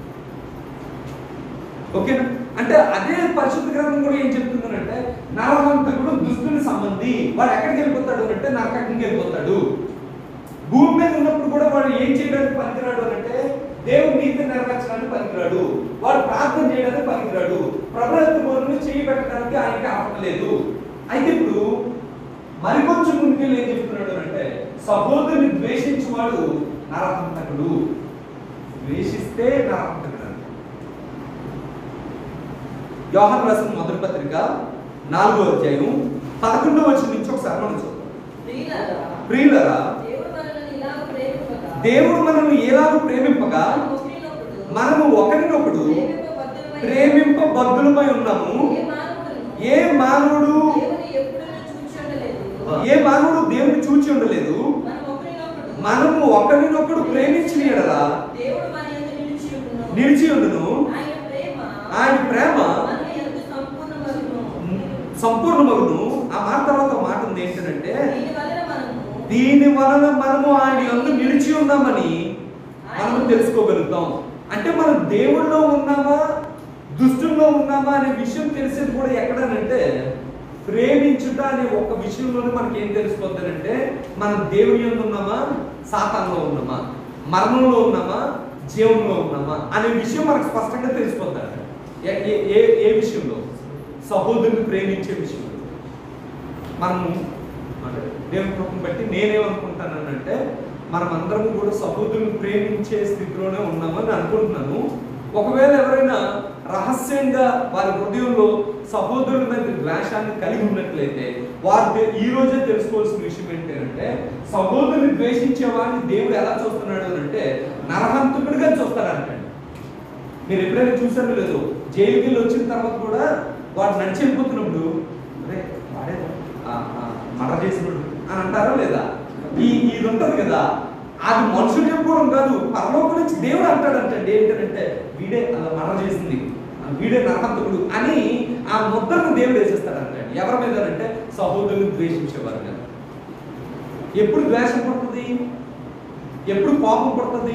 ఓకేనా? అంటే అదే పరిశుద్ధ గ్రంథం కూడా ఏం చెప్తుందంటే నరహంతకుడు దుష్టుని సంబంధి. వాడు ఎక్కడికి వెళ్ళిపోతాడు అంటే నరకాగ్నికి వెళ్ళిపోతాడు. భూమి మీద ఉన్నప్పుడు కూడా వాడు ఏం చేయడానికి పనికిరాడు అంటే దేవుడు నీతిని నెరవేర్చడానికి పనికిరాడు, వాడు ప్రార్థన చేయడానికి పనికిరాడు, ప్రభుత్వం చేయి పెట్టడానికి ఆయనకి అర్హత లేదు. అయితే ఇప్పుడు మరికొంచెం ముందుకెళ్ళి ఏం చెప్తున్నాడు అంటే సహోదరుని ద్వేషించువాడు నరహంతకుడు. ద్వేషిస్తే నరహంతకుడు. యోహాను రాసిన మొదటి పత్రిక నాలుగో అధ్యాయం పదకొండవ వచనం నుంచి ఒకసారి మనం చూద్దాం. ప్రియులారా, ప్రియులారా, దేవుడు మనల్ని ఇలాగ ప్రేమింపగా, దేవుడు మనల్ని ఎలాగూ ప్రేమింపగా మనము ఒకరినొకడు మనము ఒకరినొకడు ప్రేమింపబద్ధులమై ప్రేమింపబద్ధులమై ఉన్నాము. ఏ మానవుడును ఏ మానవుడు దేవుని ఎప్పుడూ చూచి ఉండలేదు. ఏ మానవుడు దేవుని చూచి ఉండలేదు. మనం ఒకరినొకడు మనము ఒకరినొకడు ప్రేమించిన యెడల దేవుడు మన యందు నిలిచి ఉండును. నిలిచి ఉండును. ఆయన ప్రేమ ఆయన ప్రేమ మన యందు సంపూర్ణమగును. సంపూర్ణమగును. ఆ మాట తర్వాత మాట ఉంది ఏంటంటే, దీని వలన మనము దీని వలన మనము ఆయన యందు నిలిచి ఉన్నామని మనము తెలుసుకోగలుగుతాం. అంటే మనం దేవుళ్ళలో ఉన్నామా దుష్టుల్లో ఉన్నామా అనే విషయం తెలిసేది కూడా ఎక్కడనంటే, ప్రేమించుట అనే ఒక విషయంలోనే మనకి ఏం తెలిసిపోతుందంటే, మనం దేవుని యందు ఉన్నామా సాతానులో ఉన్నామా, మరణంలో ఉన్నామా జీవంలో ఉన్నామా అనే విషయం మనకు స్పష్టంగా తెలిసిపోతుంది. ఏ ఏ ఏ విషయంలో? సహోదరుని ప్రేమించే విషయంలో. మనము అంటే దేవుని కృపను బట్టి నేనేమనుకుంటానంటే, మనం అందరం కూడా సహోదరుని ప్రేమించే స్థితిలోనే ఉన్నామని అనుకుంటున్నాను. ఒకవేళ ఎవరైనా రహస్యంగా వారి హృదయంలో సహోదరుల మీద ద్వేషాన్ని కలిగి ఉన్నట్లయితే వారు ఈ రోజే తెలుసుకోవాల్సిన విషయం ఏంటంటే, సహోదరుని ద్వేషించే వారిని దేవుడు ఎలా చూస్తున్నాడు అని అంటే నరహంతకుడిగా చూస్తాడంటండి. మీరు ఎప్పుడైనా చూసారో లేదు, జైలుకి వచ్చిన తర్వాత కూడా వాడు నడిచి వెళ్ళిపోతున్నప్పుడు అరే వాడే మర్ర చేసినప్పుడు అని అంటారా లేదా? ఈ ఇది ఉంటుంది కదా, అది మనుషులు చెప్పుకోవడం కాదు, పరలోకం నుంచి దేవుడు అంటాడంటండి. ఏంటంటే వీడే అలా మర్ర చేసింది, వీడే నరహంతకుడు అని ఆ ముద్రను దేవుడు వేసేస్తాడంటండి. ఎవరి మీద అంటే సహోదరులు ద్వేషించేవారు కదా. ఎప్పుడు ద్వేషం పడుతుంది? ఎప్పుడు కోపం పడుతుంది?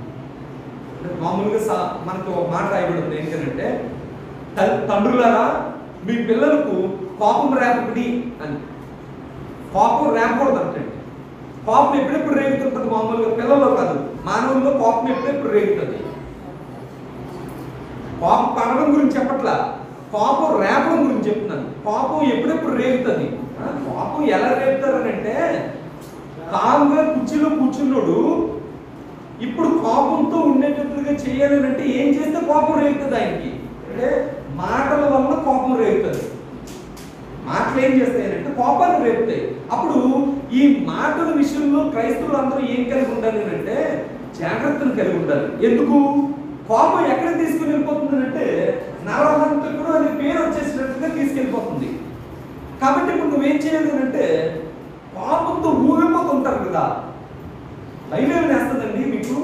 మామూలుగా సా మనకు ఒక మాట రాయబడింది ఏంటంటే, తండ్రులారా మీ పిల్లలకు కోపం రేపడి అని. కోపం రేపకూడదు అంటండి. కోపం ఎప్పుడెప్పుడు రేగుతుంటుంది? మామూలుగా పిల్లల్లో కాదు, మానవుల్లో కోపం ఎప్పుడెప్పుడు రేగుతుంది. కోపం పడడం గురించి చెప్పట్లా, కోపం రేపడం గురించి చెప్తున్నాను. కోపం ఎప్పుడెప్పుడు రేగుతుంది? కోపం ఎలా రేపుతారని అంటే, కాంగా కుర్చీలో కూర్చున్నాడు ఇప్పుడు కోపంతో ఉండేటట్లుగా చేయాలని అంటే ఏం చేస్తే కోపం రేగుతుంది ఆయనకి అంటే మాటల వల్ల కోపం రేగుతుంది. మాటలు ఏం చేస్తాయనంటే కోపాన్ని రేపుతాయి. అప్పుడు ఈ మాటల విషయంలో క్రైస్తవులు అందరూ ఏం కలిగి ఉండాలి అంటే జాగ్రత్తలు కలిగి ఉండాలి. ఎందుకు? కోపం ఎక్కడ తీసుకుని వెళ్ళిపోతుంది అంటే నరహంతకుడు అనే పేరు వచ్చేసినట్టుగా తీసుకెళ్ళిపోతుంది. కాబట్టి ఇప్పుడు నువ్వేం చేయాలి అంటే కోపంతో ఊగిపోతుంటారు కదా, బైబిల్ వేస్తుందండి మీకు.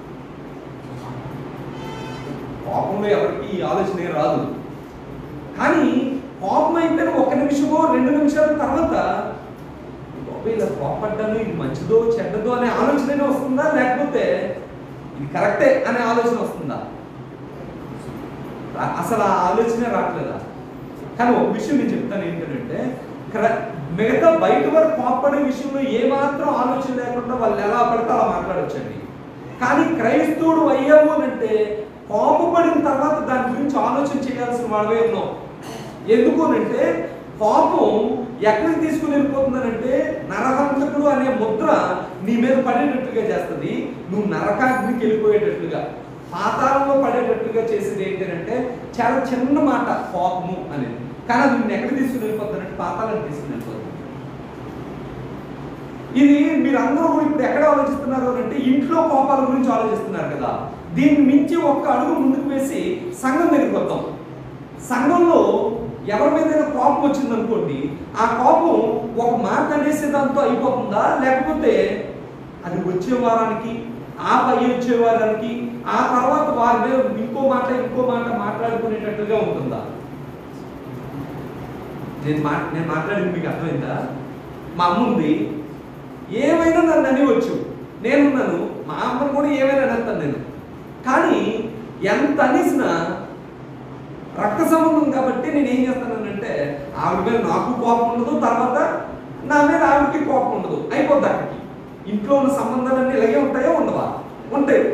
కోపంలో ఎవరికి ఈ ఆలోచన రాదు, కానీ కోపం అయిపోయిన ఒక నిమిషమో రెండు నిమిషాల తర్వాత ఇలా కోపడ్డాను, ఇది మంచిదో చెడ్డదో అనే ఆలోచన వస్తుందా, లేకపోతే ఇది కరెక్టే అనే ఆలోచన వస్తుందా? అసలు ఆ ఆలోచన రావట్లేదా? కానీ ఒక విషయం నేను చెప్తాను ఏంటంటే, మిగతా బయట వరకు కోపడే విషయంలో ఏమాత్రం ఆలోచన లేకుండా వాళ్ళు ఎలా పడితే అలా మాట్లాడొచ్చండి. కానీ క్రైస్తవుడు అయ్యాము అని అంటే కోపపడిన తర్వాత దాని గురించి ఆలోచన చేయాల్సిన వాళ్ళవే ఉన్నాం. ఎందుకు అంటే కోపం ఎక్కడికి తీసుకుని వెళ్ళిపోతుందనంటే నరహంతకుడు అనే ముద్ర నీ మీద పడేటట్లుగా చేస్తుంది. నువ్వు నరకాగ్నికి వెళ్ళిపోయేటట్లుగా, పాతాళంలో పడేటట్లుగా చేసేది ఏంటంటే చాలా చిన్న మాట కోపము అనేది. కానీ అది నేను ఎక్కడ తీసుకుని వెళ్ళిపోతానంటే పాతాళాన్ని తీసుకుని వెళ్ళిపోతుంది. ఇది మీరు అందరూ కూడా ఇప్పుడు ఎక్కడ ఆలోచిస్తున్నారు అంటే ఇంట్లో కోపాల గురించి ఆలోచిస్తున్నారు కదా. దీన్ని మించి ఒక్క అడుగు ముందుకు వేసి సంఘం దగ్గరికి వద్దాం. సంఘంలో ఎవరి మీదైనా కోపం వచ్చింది అనుకోండి, ఆ కోపం ఒక మాట అనేసే దాంతో అయిపోతుందా, లేకపోతే అది వచ్చే వారానికి ఆ పై వచ్చే వారానికి ఆ తర్వాత వారి మీద ఇంకో మాట ఇంకో మాట మాట్లాడుకునేటట్టుగా ఉంటుందా? నేను మా నేను మాట్లాడింది మీకు అర్థమైందా? మా అమ్మ ఉంది, ఏమైనా నన్ను అనేవచ్చు, నేనున్నాను, మా అమ్మను కూడా ఏమైనా అనేస్తాను నేను. కానీ ఎంత అనేసినా రక్త సంబంధం కాబట్టి నేను ఏం చేస్తానంటే ఆవిడ మీద నాకు కోపం ఉండదు, తర్వాత నా మీద ఆవిడకి కోపం ఉండదు, అయిపోద్ది అక్కడికి. ఇంట్లో ఉన్న సంబంధాలన్నీ ఇలాగే ఉంటాయో ఉండవా? ఉంటాయి.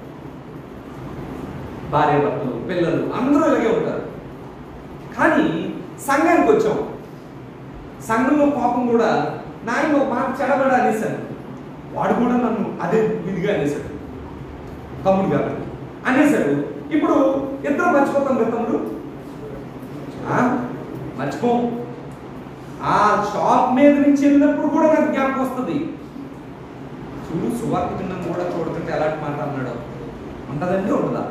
భార్య భర్తలు పిల్లలు అందరూ ఇలాగే ఉంటారు. కానీ సంఘానికి వచ్చాం, సంఘంలో కోపం కూడా నాయన ఒక మాట చెడబడ అనేసాను, వాడు కూడా నన్ను అదే విధిగా అనేసాడు, తమ్ముడు కాబట్టి అనేసాడు. ఇప్పుడు ఇద్దరు మర్చిపోతాం కదా తమ్ముడు, మర్చిపోం. ఆ షాప్ మీద నుంచి వెళ్ళినప్పుడు కూడా నాకు జ్ఞాపకం వస్తుంది. చూడు సువార్త చిన్నను కూడా చూడకంటే ఎలాంటి మాట అన్నాడు ఉంటుందండి, ఉండదా?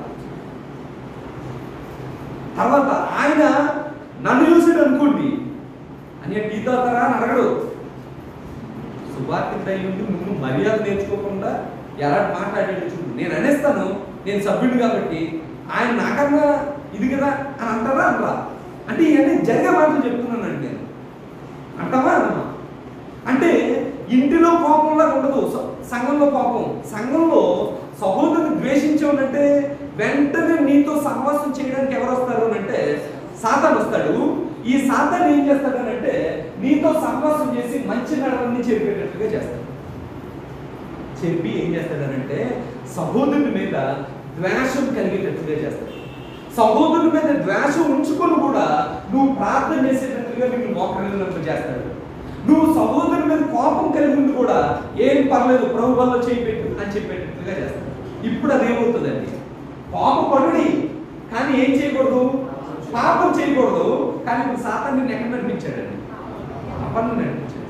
తర్వాత ఆయన నన్ను చూసాడు అనుకోండి అని టీ తాగుతారా అని అడగడు. సువార్త అయి ఉండి ముందు మర్యాద నేర్చుకోకుండా ఎలాంటి మాట్లాడాడు చూడు. నేను అనేస్తాను, నేను సభ్యుడు కాబట్టి, ఆయన నాకన్నా ఇది కదా అని అంటారా అనరా? అంటే ఇవన్నీ జరిగే మాటలు చెప్తున్నానండి నేను. అంటావా అన్నా? అంటే ఇంటిలో కోపంలా ఉండదు, సంఘంలో కోపం. సంఘంలో సహోదరుని ద్వేషించేవాడంటే వెంటనే నీతో సహవాసం చేయడానికి ఎవరు వస్తారు అని అంటే సాతాను వస్తాడు. ఈ సాతాను ఏం చేస్తాడనంటే నీతో సహవాసం చేసి మంచి నడవని చెప్పేటట్టుగా చేస్తాడు. చెప్పి ఏం చేస్తాడనంటే సహోదరుని మీద ద్వేషం కలిగేటట్టుగా చేస్తాడు. సహోదరుని మీద ద్వేషం ఉంచుకొని కూడా నువ్వు ప్రార్థన చేసేటట్టుగా నీకు మోకరిల్లినట్టు చేస్తాడు. నువ్వు సహోదరుని మీద కోపం కలిగి ఉండి కూడా ఏం పర్లేదు ప్రభు వల్ల చేయబెట్టు అని చెప్పేటట్టుగా చేస్తాడు. ఇప్పుడు అదేమవుతుందండి? కోపపడుడి కానీ ఏం చేయకూడదు, పాపం చేయకూడదు. కానీ ఇప్పుడు సాతాను నిన్ను ఎక్కడ నడిపించాడండి? పాపాన్ని నడిపించాడు.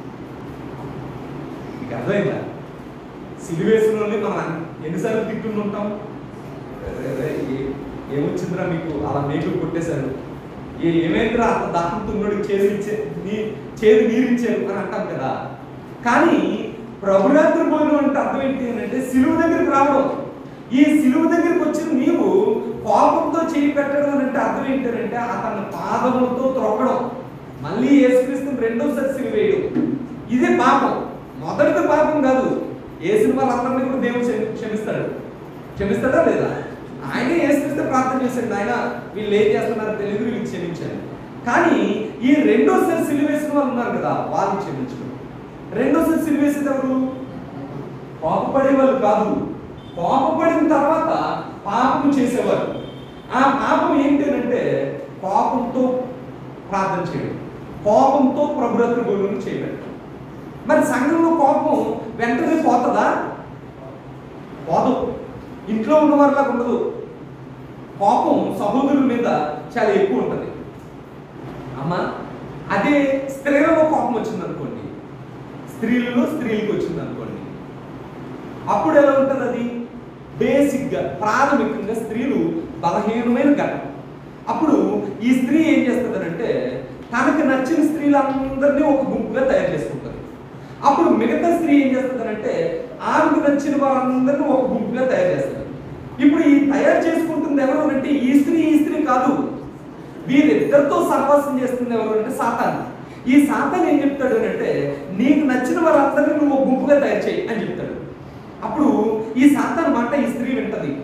మీకు అర్థమైందా? సిలివేసిన వాళ్ళని మనం ఎన్నిసార్లు తిట్టుకుని ఉంటాం. ఏమొచ్చిందిరా మీకు అలా మేకులు కొట్టేశారు, ఏ ఏమైందిరా అంత దాహంతున్నోడికి చేదు ఇచ్చే నీ చేదు నీరు ఇచ్చారు అని అంటాం కదా. కానీ ప్రభురాత్రి భోజనం అంటే అర్థం ఏంటి అని అంటే సిలువు దగ్గరికి రావడం. ఈ సిలువు దగ్గరికి వచ్చిన నీవు కోపంతో చేయి పెట్టడం అని అంటే అర్థం ఏంటంటే అతని పాదములతో త్రొక్కడం, మళ్ళీ యేసుక్రీస్తుని రెండోసారి సిలువేయడం. ఇదే పాపం. మొదటిది పాపం కాదు. వేసిన వాళ్ళందరినీ కూడా దేవుడు క్షమిస్తాడు. క్షమిస్తాడా లేదా? ఆయనే యేసుక్రీస్తు ప్రార్థన చేశాడు, ఆయన వీళ్ళు ఏం చేస్తున్నారో తెలియదు, వీళ్ళకి క్షమించారు. కానీ ఈ రెండోసారి సిలువేసిన వాళ్ళు ఉన్నారు కదా, వాళ్ళు క్షమించడం. రెండోసారి సిలువేసేది ఎవరు? కోపపడే వాళ్ళు కాదు, కోపపడిన తర్వాత పాపం చేసేవారు. ఆ పాపం ఏంటి అంటే కోపంతో ప్రార్థన చేయడం, కోపంతో ప్రభురాత్రి భోజనం చేయడం. మరి సంఘంలో కోపం వెంటనే పోతుందా? పోదు. ఇంట్లో ఉన్న వారిలాగా ఉండదు. కోపం సహోదరుల మీద చాలా ఎక్కువ ఉంటుంది. అమ్మా అదే స్త్రీలలో కోపం వచ్చింది అనుకోండి, స్త్రీలలో స్త్రీలకు వచ్చింది అనుకోండి, అప్పుడు ఎలా ఉంటుంది? అది బేసిక్గా ప్రాథమికంగా స్త్రీలు బలహీనమైన ఘటన. అప్పుడు ఈ స్త్రీ ఏం చేస్తుందంటే తనకు నచ్చిన స్త్రీలందరినీ ఒక గుంపుగా తయారు చేసుకుంటుంది. అప్పుడు మిగతా స్త్రీ ఏం చేస్తుందంటే ఆమెకు నచ్చిన వారందరినీ ఒక గుంపుగా తయారు చేస్తుంది. ఇప్పుడు ఈ తయారు చేసుకుంటుంది ఎవరు అంటే ఈ స్త్రీ ఈ స్త్రీ కాదు, వీరిద్దరితో సహవాసం చేస్తుంది ఎవరు అంటే సాతాను. ఈ సాతాను ఏం చెప్తాడు అంటే నీకు నచ్చిన వారందరినీ నువ్వు ఒక గుంపుగా తయారు చేయి అని చెప్తాడు. అప్పుడు ఈ సాతాను మాట ఈ స్త్రీ వింటది.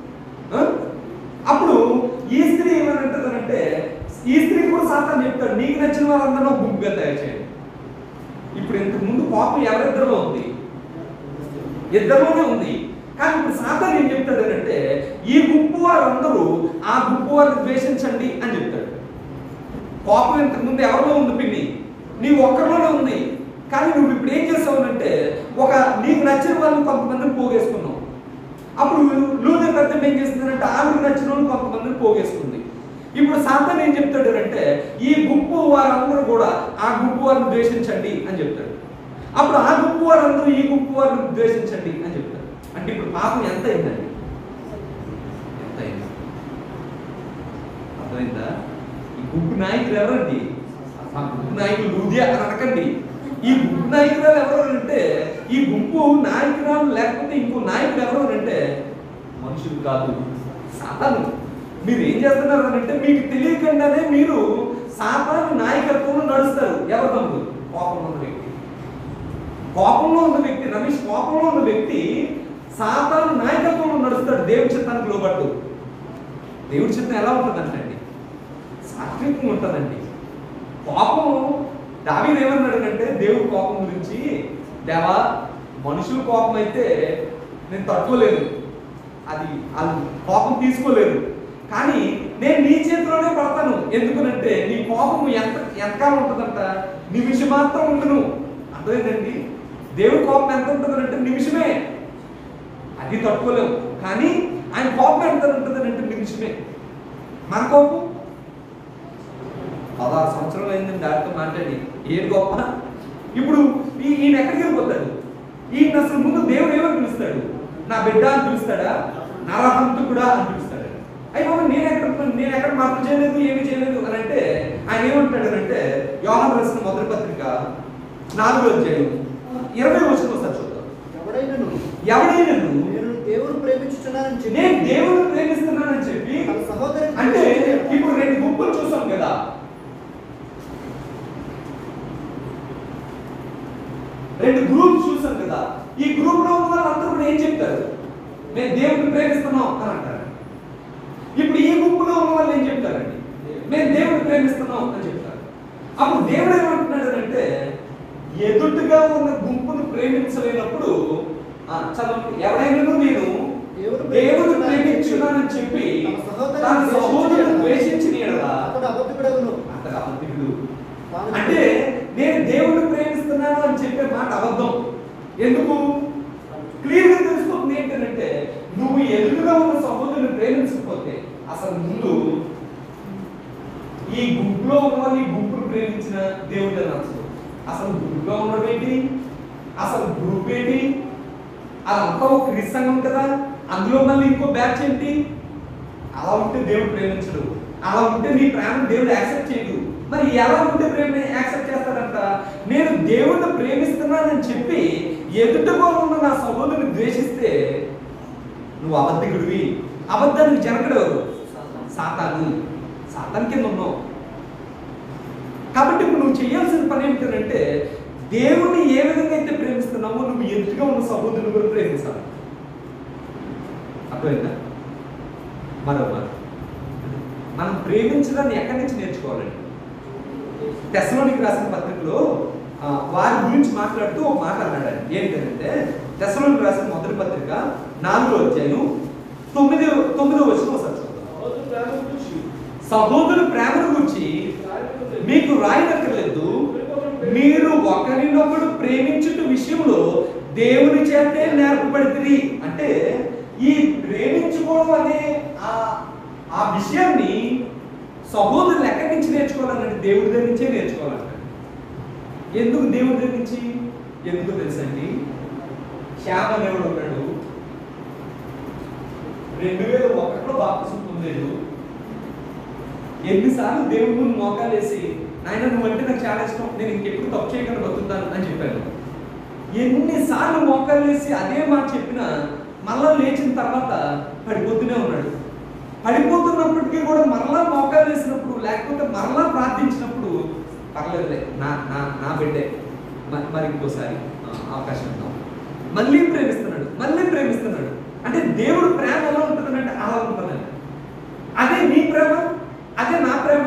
అప్పుడు ఈ స్త్రీ ఏమని అంటే ఈ స్త్రీ కూడా సాతాను చెప్తాడు నీకు నచ్చిన వారందరినీ ఒక గుంపుగా తయారు చేయండి. ఇప్పుడు ఇంతకు ముందు కోపం ఎవరిద్దరిలో ఉంది? ఇద్దరిలోనే ఉంది. కానీ ఇప్పుడు సాతాను ఏం చెప్తాడు అంటే ఈ గుంపు వారందరూ ఆ గుంపు వారిని ద్వేషించండి అని చెప్తాడు. కోపం ఇంతకు ముందు ఎవరిలో ఉంది పిన్ని? నీ ఒక్కరిలోనే ఉంది. కానీ నువ్వు ఇప్పుడు ఏం చేస్తావు అంటే ఒక నీకు నచ్చిన వాళ్ళని కొంతమందిని పోగేసుకున్నావు. అప్పుడు లూథర్ పెద్ద ఏం చేస్తుందంటే ఆమెకు నచ్చిన వాళ్ళు కొంతమందిని పోగేసుకుంది. ఇప్పుడు సాతాను ఏం చెప్తాడు అంటే ఈ గుంపు వారందరూ కూడా ఆ గుంపు వారిని ద్వేషించండి అని చెప్తాడు. అప్పుడు ఆ గుంపు వారందరూ ఈ గుంపు వారిని ద్వేషించండి అని చెప్తాడు. అంటే ఇప్పుడు పాపం ఎంత అయిందండి? ఎంత అయింది? అర్థమైందా? ఈ గుంపు నాయకులు ఎవరండి? ఆ గుంపు నాయకులు లూదియా అని అనకండి. ఈ గుంపు నాయకురాలు ఎవరు అంటే ఈ గుంపు నాయకురాలు లేకపోతే ఇంకో నాయకులు ఎవరు అంటే మనుషులు కాదు, సాతాను. మీరు ఏం చేస్తున్నారు అంటే మీకు తెలియకుండానే మీరు సాతాను నాయకత్వంలో నడుస్తారు. ఎవరు తమ్ముడు? కోపంలో ఉన్న వ్యక్తి. కోపంలో ఉన్న వ్యక్తి రమేష్ కోపంలో ఉన్న వ్యక్తి సాతాను నాయకత్వంలో నడుస్తాడు. దేవుడి చిత్తానికి లోబట్టు. దేవుడి చిత్తం ఎలా ఉంటుందంటే సాత్వికంగా ఉంటుందండి. కోపం దావీదు ఏమన్నాడంటే దేవుడి కోపం గురించి, దేవా మనుషుల కోపం అయితే నేను తట్టుకోలేను, అది అది కోపం తీసుకోలేదు, కానీ నేను నీ చేతిలోనే పడతాను. ఎందుకనంటే నీ కోపం ఎంత ఎంతకాలం ఉంటుందంట? నిమిషం మాత్రం ఉంటును. అర్థమైందండి? దేవుడి కోపం ఎంత ఉంటుందంటే నిమిషమే, అది తట్టుకోలేము. కానీ ఆయన కోపం ఎంత ఉంటుందంటే నిమిషమే. మన కోపం పదహారు సంవత్సరాలు అయిందండి డాక్టర్ మాట్లాడి ఏది గొప్ప? ఇప్పుడు ఈ ఈయన ఎక్కడికి వెళ్ళిపోతాడు? ఈయన అసలు ముందు దేవుడు ఏమని పిలుస్తాడు? నా బిడ్డ అని పిలుస్తాడా? నరహంతకుడా అని పిలుస్తాడు. అయ్యి బాబు నేను ఎక్కడ నేను ఎక్కడ మార్పు చేయలేదు, ఏమి చేయలేదు అని అంటే ఆయన ఏమంటాడు అంటే యోహాను రాసిన మొదటి పత్రిక నాలుగో అధ్యాయం ఇరవై వచ్చిన ఒకసారి చూద్దాం. ఎవడైనను ఎవడైనను నేను దేవుడు ప్రేమించుచున్నానని చెప్పి నేను దేవుడిని ప్రేమిస్తున్నానని చెప్పి తన సహోదరుని అంటే ద్వేషించుట ఇప్పుడు రెండు గుంపులు చూసాం కదా. రెండు గ్రూప్స్ చూసాం కదా. ఈ గ్రూప్ లో ఉన్న వాళ్ళందరూ కూడా ఏం చెప్తారు? మేము దేవుడిని ప్రేమిస్తున్నాం అని అంటారు. ఇప్పుడు ఈ గుంపులో ఉన్న వాళ్ళు ఏం చెప్తారండి? మేము దేవుడిని ప్రేమిస్తున్నాం అని చెప్తారు. అప్పుడు దేవుడు ఏమంటున్నాడు అంటే ఎదుటిగా ఉన్న గుంపును ప్రేమించలేనప్పుడు చదవండి, ఎవరైనా నేను దేవుడు ప్రేమించున్నానని చెప్పి తన సహోదరుని ద్వేషించిన యెడల అతడు అబద్ధికుడగును. అతడు అబద్ధికుడు. అంటే నేను దేవుడిని ప్రేమిస్తున్నాను అని చెప్పే మాట అబద్ధం. ఎందుకు? క్లియర్ గా తెలిసిపోతుంది ఏంటంటే నువ్వు ఎదురుగా ఉన్న సహోదరుని ప్రేమించకపోతే అసలు ముందు ఈ గుంపులో ఉన్న వాళ్ళు ఈ గుంపును ప్రేమించిన దేవుడు నచ్చదు. అసలు గుంపులో ఉండడం ఏంటి? అసలు గ్రూప్ ఏంటి? అదంతా ఒక క్రీస్తు సంఘం కదా. అందులో మళ్ళీ ఇంకో బ్యాచ్ ఏంటి? అలా ఉంటే దేవుడు ప్రేమించడు. అలా ఉంటే నీ ప్రేమ దేవుడు యాక్సెప్ట్ చేయడు. మరి ఎలా ఉంటే ప్రేమ యాక్సెప్ట్ చేస్తాడంట? నేను దేవుడిని ప్రేమిస్తున్నానని చెప్పి ఎదుటగా ఉన్న నా సహోదరుని ద్వేషిస్తే నువ్వు అబద్ధికుడివి. అబద్ధానికి జనకుడు ఎవరు? సాతాను. సాతాను కింద ఉన్నావు. కాబట్టి ఇప్పుడు నువ్వు చేయాల్సిన పని ఏమిటంటే దేవుణ్ణి ఏ విధంగా అయితే ప్రేమిస్తున్నావో నువ్వు ఎదుటిగా ఉన్న సహోదరుని కూడా ప్రేమించాలి. అర్థమైందా? మరో మాట, మనం ప్రేమించడాన్ని ఎక్కడి నుంచి నేర్చుకోవాలండి? తెస్సలోనికి రాసిన పత్రికలో వారి గురించి మాట్లాడుతూ ఒక మాట అన్నాడు. ఏంటంటే తెస్సలోనికి రాసిన మొదటి పత్రిక నాలుగో అధ్యాయం తొమ్మిది తొమ్మిదో వచనం ఒకసారి చూద్దాం. సహోదరు ప్రేమను గురించి మీకు రాయనక్కర్లేదు, మీరు ఒకరినొకడు ప్రేమించుట విషయంలో దేవుని చేతే నేర్పబడితిరి. అంటే ఈ ప్రేమించుకోవడం అనే ఆ విషయాన్ని సహోదరులు ఎక్కడి నుంచి నేర్చుకోవాలంటే దేవుడి దగ్గర నుంచే నేర్చుకోవాలంట. ఎందుకు దేవుడి దగ్గర నుంచి? ఎందుకు తెలుసండి? శ్యామ అనేవాడు ఉన్నాడు. రెండు వేల ఒకటిలో బాప్తిసం పొందేడు. ఎన్నిసార్లు దేవుడి ముందు మోకాలేసి నాయన నువ్వంటే నాకు చాలా ఇష్టం, నేను ఇంకెప్పుడు తప్పు చేయకుండా బతుకుతాను అని చెప్పాను. ఎన్నిసార్లు మోకాలేసి అదే మాట చెప్పినా మళ్ళా లేచిన తర్వాత పడిపోతూనే ఉన్నాడు. పడిపోతున్నప్పటికీ కూడా మరలా మోకాలు వేసినప్పుడు లేకపోతే మరలా ప్రార్థించినప్పుడు పర్లేదులే నా నా నా బిడ్డే మరి ఇంకోసారి అవకాశం ఇద్దాం, మళ్ళీ ప్రేమిస్తున్నాడు మళ్ళీ ప్రేమిస్తున్నాడు. అంటే దేవుడు ప్రేమ ఎలా ఉంటుందంటే అలా ఉంటుందండి. అదే నీ ప్రేమ, అదే నా ప్రేమ.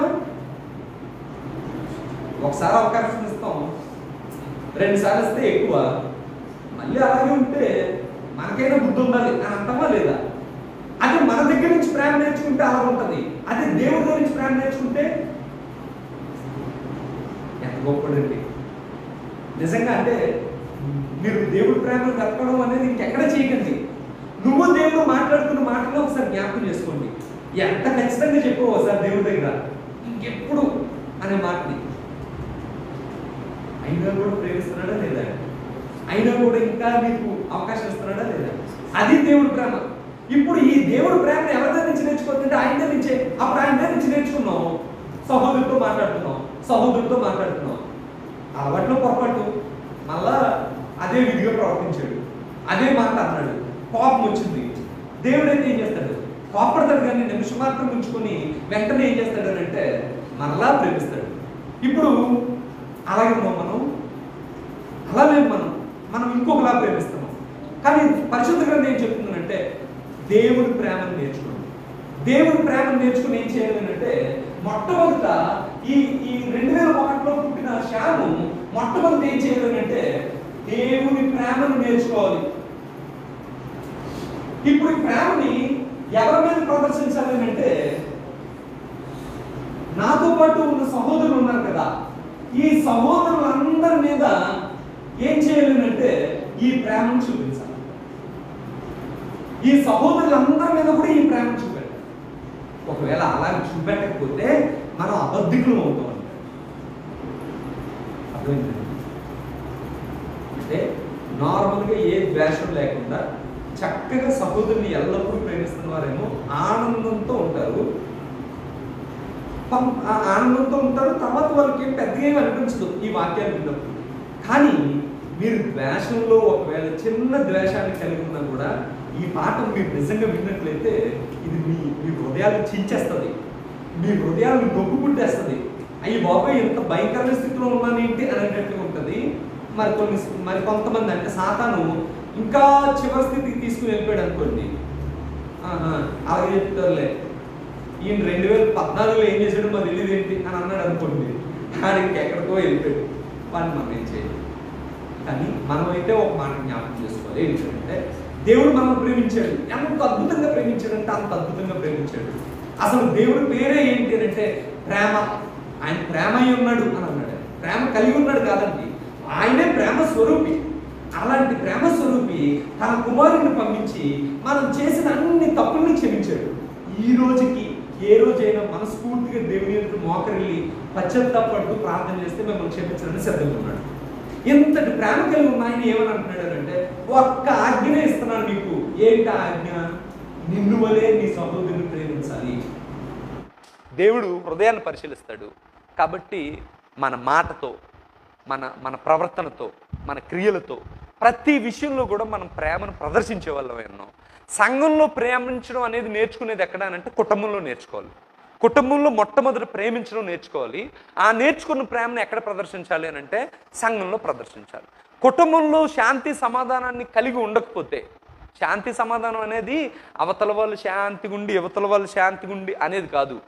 ఒకసారి అవకాశం ఇస్తాం, రెండు సార్లు ఇస్తే ఎక్కువ, మళ్ళీ అలాగే ఉంటే మనకైనా బుద్ధి ఉండాలి అని అంటామా లేదా? అదే మన దగ్గర నుంచి ప్రేమ నేర్చుకుంటే అలా ఉంటుంది. అదే దేవుడి దగ్గర నుంచి ప్రేమ నేర్చుకుంటే ఎంత గొప్పడండి నిజంగా. అంటే మీరు దేవుడి ప్రేమను కలపడం అనేది ఇంకెక్కడ చేయకండి. నువ్వు దేవుడు మాట్లాడుతున్న మాటలో ఒకసారి జ్ఞాపకం చేసుకోండి. ఎంత ఖచ్చితంగా చెప్పావు ఒకసారి దేవుడి దగ్గర ఇంకెప్పుడు అనే మాటని. అయినా కూడా ప్రేమిస్తున్నాడా లేదా? అయినా కూడా ఇంకా నీకు అవకాశం ఇస్తున్నాడా లేదా? అది దేవుడి ప్రేమ. ఇప్పుడు ఈ దేవుడి ప్రేమను ఎవరి దగ్గర నుంచి నేర్చుకోవాలంటే ఆయన దగ్గర నుంచే. అప్పుడు ఆయన దగ్గర నుంచి నేర్చుకున్నాం, సహోదరుడితో మాట్లాడుతున్నాం, సహోదరుడితో మాట్లాడుతున్నాం. అలవాట్లో పొరపాటు మళ్ళా అదే విధిగా ప్రవర్తించాడు, అదే మాట అన్నాడు, కోపం వచ్చింది. దేవుడు అయితే ఏం చేస్తాడు? కోపడతాడు కానీ నిమిషం మాత్రం ఉంచుకొని వెంటనే ఏం చేస్తాడు అని అంటే మరలా ప్రేమిస్తాడు. ఇప్పుడు అలాగే ఉన్నాం మనం, అలా లేదు మనం మనం ఇంకొకలా ప్రేమిస్తున్నాం. కానీ పరిశుద్ధ గ్రంథం ఏం చెప్తుందంటే దేవుడి ప్రేమను నేర్చుకోండి. దేవుడి ప్రేమను నేర్చుకుని ఏం చేయాలి అంటే మొట్టమొదట ఈ ఈ రెండు వేల ఒకటిలో పుట్టిన శ్యాము మొట్టమొదటి ఏం చేయాలి అంటే దేవుని ప్రేమను నేర్చుకోవాలి. ఇప్పుడు ఈ ప్రేమని ఎవరి మీద ప్రదర్శించాలి అంటే నాతో పాటు ఉన్న సహోదరులు ఉన్నారు కదా, ఈ సహోదరులందరి మీద ఏం చేయాలి అంటే ఈ ప్రేమను చూపించాలి. ఈ సహోదరులందరి మీద కూడా ఈ ప్రేమను చూపెట్టాలి. ఒకవేళ అలా చూపెట్టకపోతే మనం అబద్ధికులు అవుతాం. అర్థమైందండి? అంటే నార్మల్గా ఏ ద్వేషం లేకుండా చక్కగా సహోదరుని ఎల్లప్పుడూ ప్రేమిస్తున్న వారేమో ఆనందంతో ఉంటారు. పం- ఆ ఆనందంతో ఉంటారు. తర్వాత వాళ్ళకి ఏం పెద్దగా ఏమి అనిపించదు ఈ వాక్యాలు విన్నప్పుడు. కానీ మీరు ద్వేషంలో ఒకవేళ చిన్న ద్వేషాన్ని కలిగి ఉన్నా కూడా ఈ పాఠం మీరు నిజంగా విన్నట్లయితే ఇది మీ మీ హృదయాలు చించేస్తుంది, మీ హృదయాలు నొప్పు పుట్టేస్తుంది. అయ్యి బాబాయ్ ఎంత భయంకరమైన స్థితిలో ఉన్నానేంటి అనేటట్టుగా ఉంటుంది. మరి కొన్ని మరి కొంతమంది అంటే సాతాను ఇంకా చివరి స్థితికి తీసుకుని వెళ్ళిపోయాడు అనుకోండి. ఆహా, అలాగే చెప్తారులే, ఈయన రెండు వేల పద్నాలుగులో ఏం చేశాడు మరి తెలియదు ఏంటి అని అన్నాడు అనుకోండి. ఆడికి ఎక్కడికో వెళ్ళిపోయాడు, వాడిని మనం ఏం చేయాలి. కానీ మనమైతే ఒక మాట జ్ఞాపకం చేసుకోవాలి. ఏంటంటే దేవుడు మనల్ని ప్రేమించాడు. ఎంత అద్భుతంగా ప్రేమించాడంటే అంత అద్భుతంగా ప్రేమించాడు. అసలు దేవుడి పేరే ఏంటి అని అంటే ప్రేమ. ఆయన ప్రేమ అయి ఉన్నాడు అని అన్నాడు. ప్రేమ కలిగి ఉన్నాడు కాదండి, ఆయనే ప్రేమ స్వరూపి. అలాంటి ప్రేమ స్వరూపి తన కుమారుడిని పంపించి మనం చేసిన అన్ని తప్పుల్ని క్షమించాడు. ఈ రోజుకి ఏ రోజైనా మనస్ఫూర్తిగా దేవుని ఎదుట మోకరిల్లి పశ్చాత్తాపడుతూ ప్రార్థన చేస్తే మిమ్మల్ని క్షమించడానికి సిద్ధంగా ఉన్నాడు. ఇంతటి ప్రేమ కలిగి ఉన్న ఆయన ఏమని అంటున్నాడు అంటే ఒక్క ఆజ్ఞనే ఇస్తున్నాను మీకు. ఏంటి ఆజ్ఞ? నిన్ను వలే నీ సహోదరుని ప్రేమించాలి. దేవుడు హృదయాన్ని పరిశీలిస్తాడు. కాబట్టి మన మాటతో, మన మన ప్రవర్తనతో, మన క్రియలతో ప్రతి విషయంలో కూడా మనం ప్రేమను ప్రదర్శించే వాళ్ళం ఎన్నో. సంఘంలో ప్రేమించడం అనేది నేర్చుకునేది ఎక్కడ అంటే కుటుంబంలో నేర్చుకోవాలి. కుటుంబంలో మొట్టమొదటి ప్రేమించడం నేర్చుకోవాలి. ఆ నేర్చుకున్న ప్రేమను ఎక్కడ ప్రదర్శించాలి అని అంటే సంఘంలో ప్రదర్శించాలి. కుటుంబంలో శాంతి సమాధానాన్ని కలిగి ఉండకపోతే, శాంతి సమాధానం అనేది అవతల వాళ్ళు శాంతిగా ఉండి యువతల వాళ్ళు శాంతిగా ఉండి అనేది కాదు.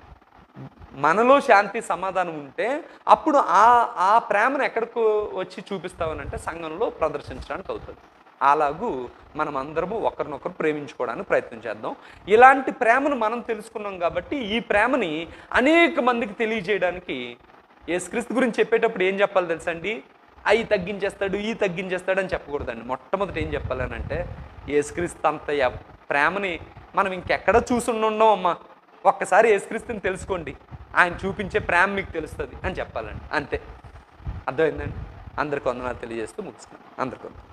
మనలో శాంతి సమాధానం ఉంటే అప్పుడు ఆ ఆ ప్రేమను ఎక్కడికి వచ్చి చూపిస్తామనంటే సంఘంలో ప్రదర్శించడానికి అవుతుంది. అలాగూ మనం అందరము ఒకరినొకరు ప్రేమించుకోవడానికి ప్రయత్నం చేద్దాం. ఇలాంటి ప్రేమను మనం తెలుసుకున్నాం కాబట్టి ఈ ప్రేమని అనేక మందికి తెలియజేయడానికి యేసుక్రీస్తు గురించి చెప్పేటప్పుడు ఏం చెప్పాలి తెలుసండి? అవి తగ్గించేస్తాడు, ఈ తగ్గించేస్తాడు అని చెప్పకూడదండి. మొట్టమొదటి ఏం చెప్పాలని అంటే యేసుక్రీస్తు అంత ఎవ్- ప్రేమని మనం ఇంకెక్కడ చూసుండం అమ్మా, ఒక్కసారి యేసుక్రీస్తుని తెలుసుకోండి, ఆయన చూపించే ప్రేమ మీకు తెలుస్తుంది అని చెప్పాలండి. అంతే. అర్థమైందండి? అందరికి వందనాలు తెలియజేస్తూ ముగిస్తున్నాను. అందరికి వందనాలు.